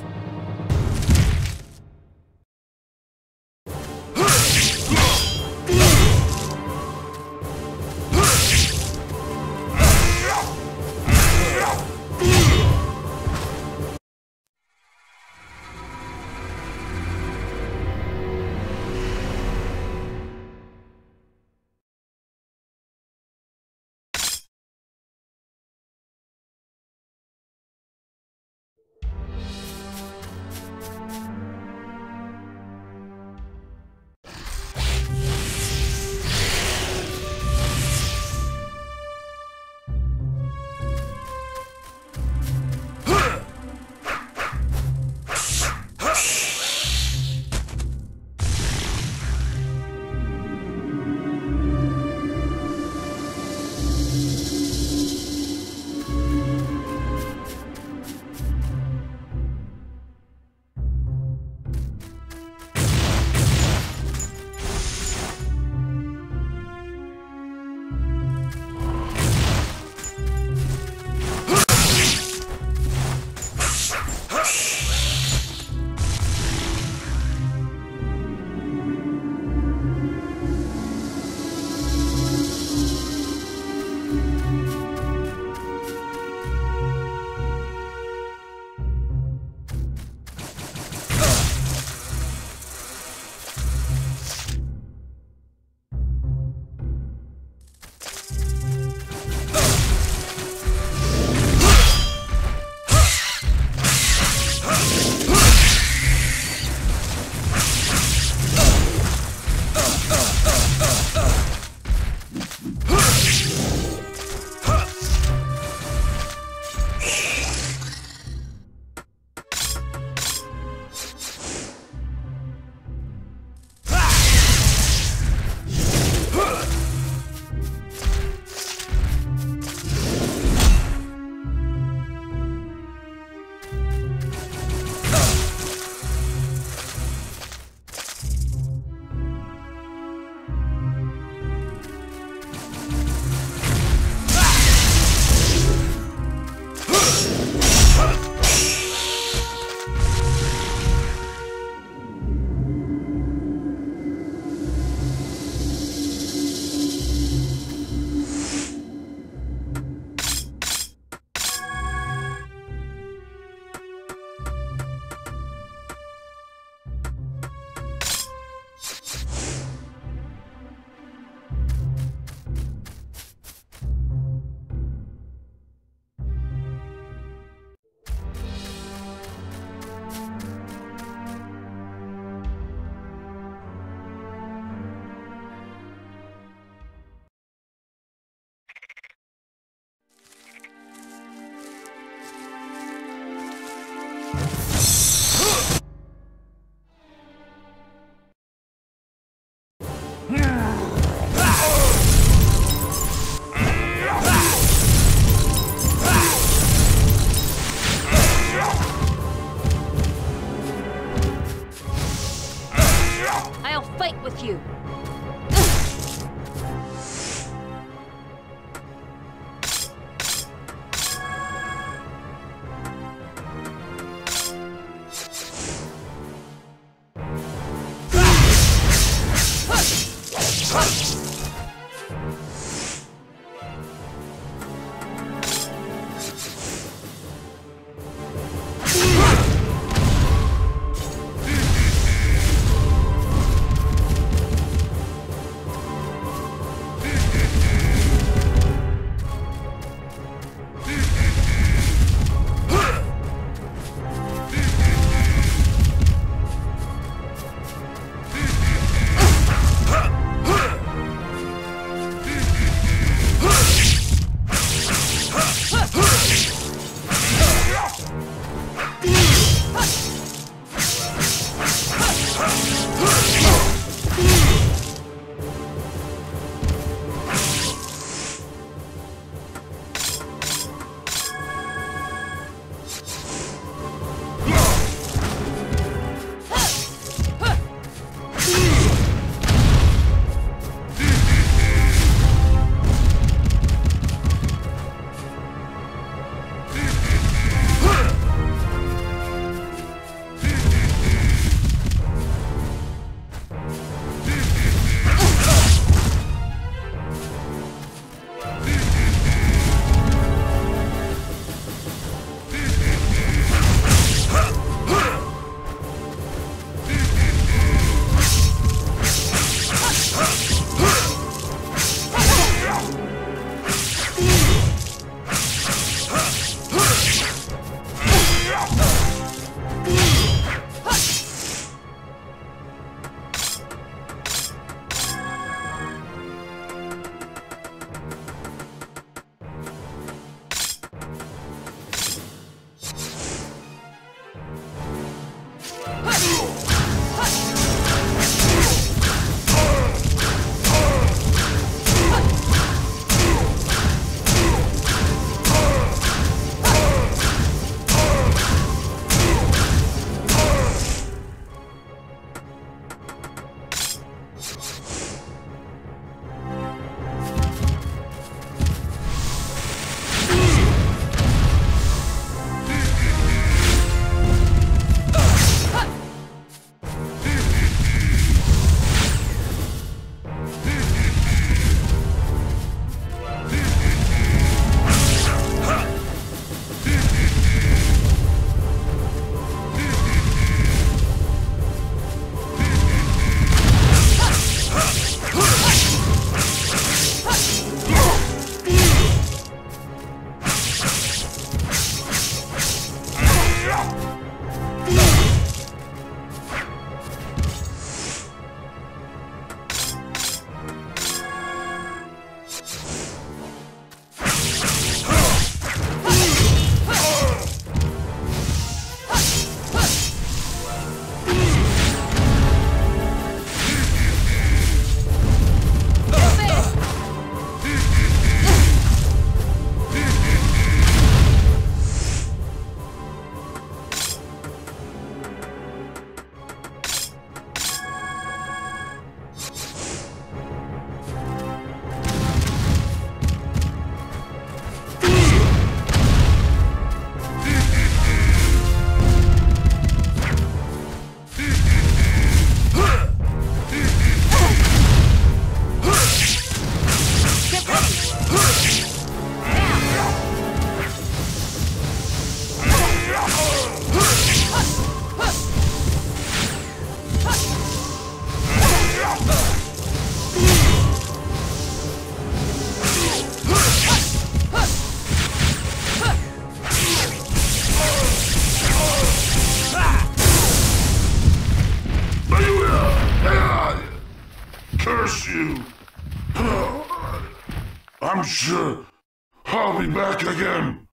I'm sure I'll be back again.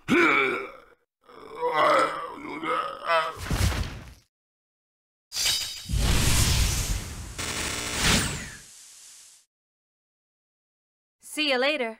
See you later.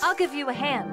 I'll give you a hand.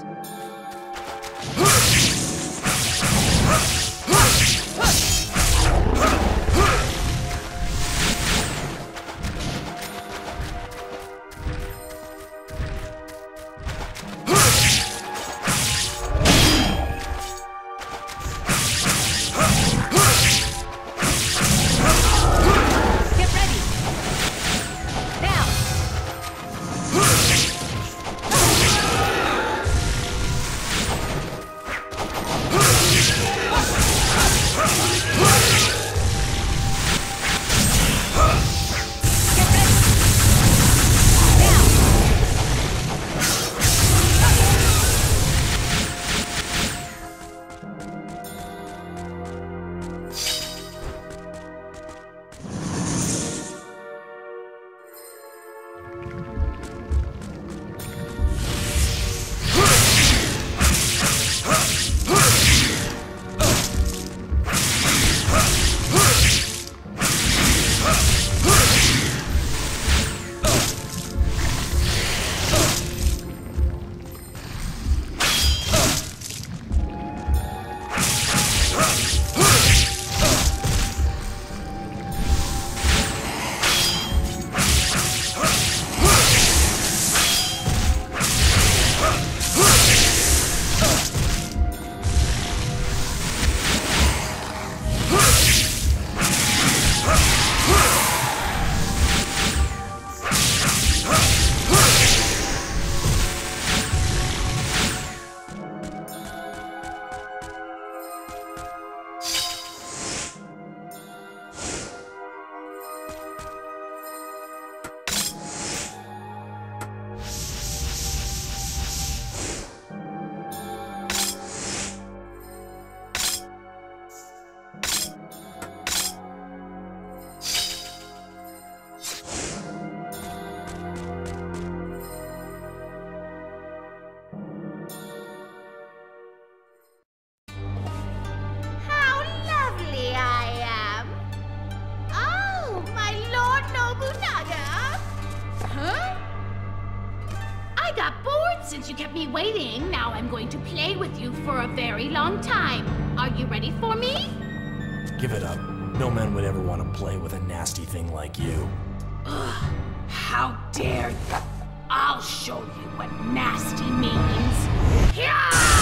Since you kept me waiting, now I'm going to play with you for a very long time. Are you ready for me? Give it up. No man would ever want to play with a nasty thing like you. Ugh, how dare you! I'll show you what nasty means. Hiya!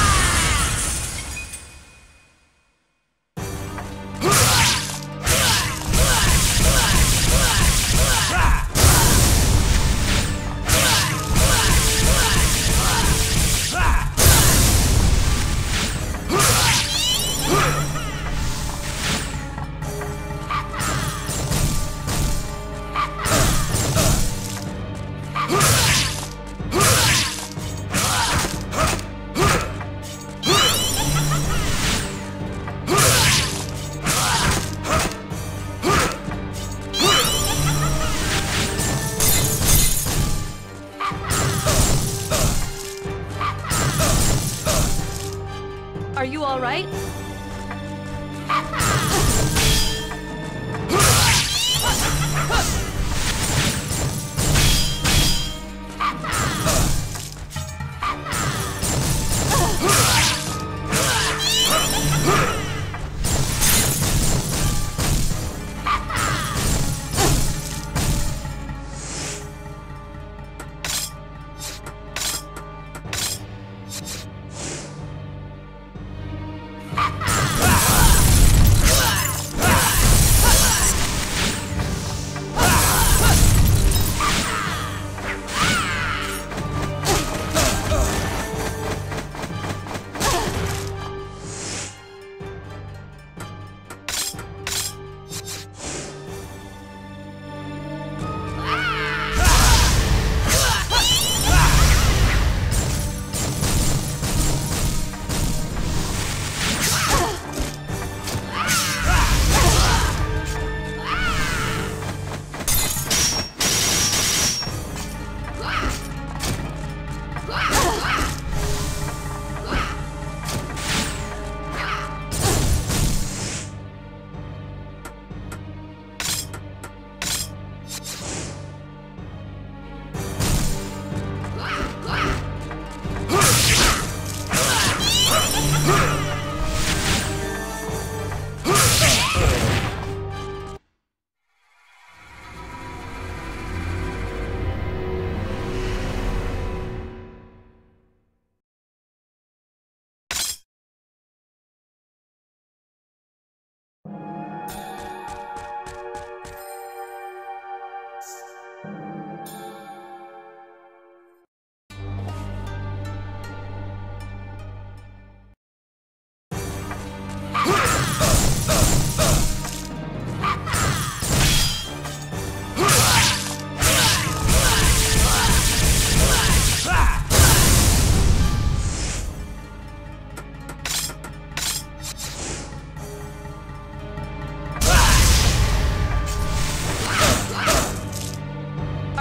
Are you all right?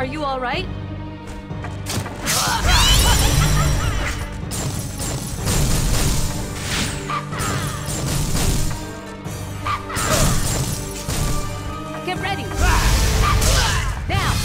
Are you all right? Get ready. Now.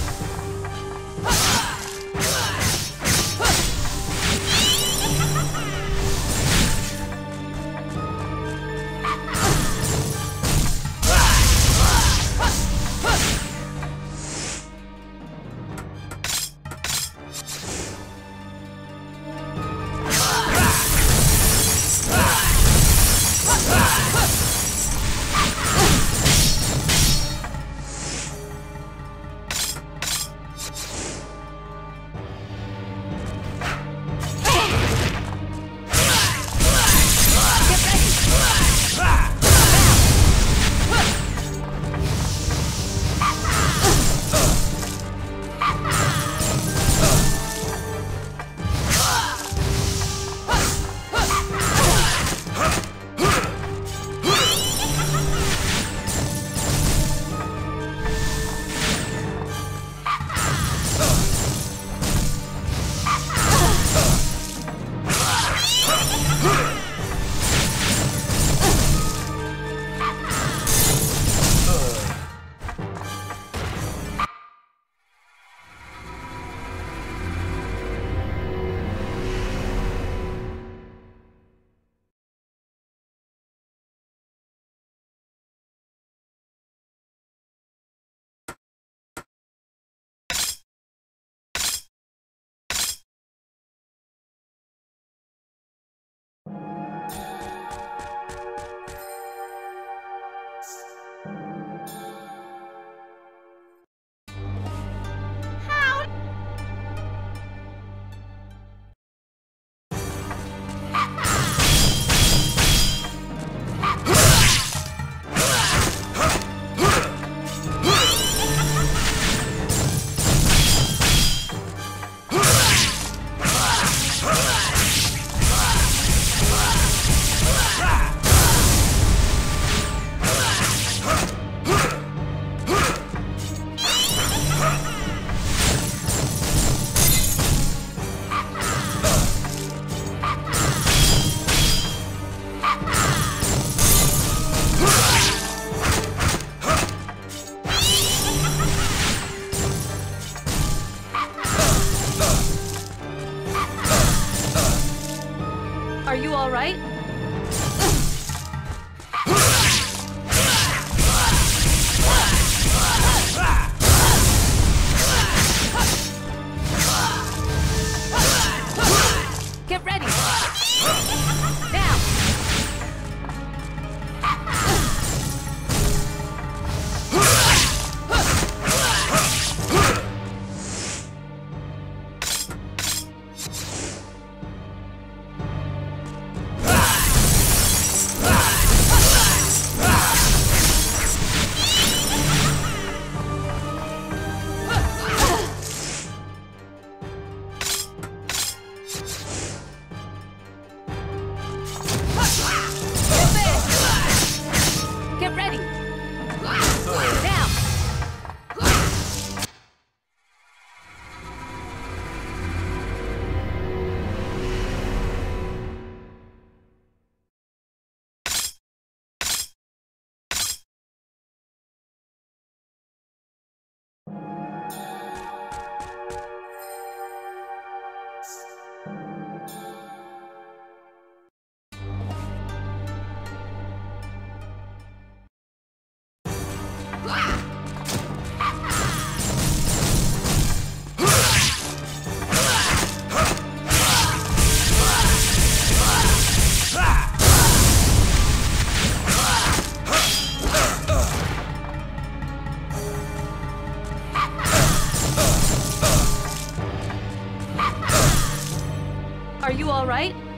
Are you all right? Get ready. Now. Get ready. Now. Are you all right?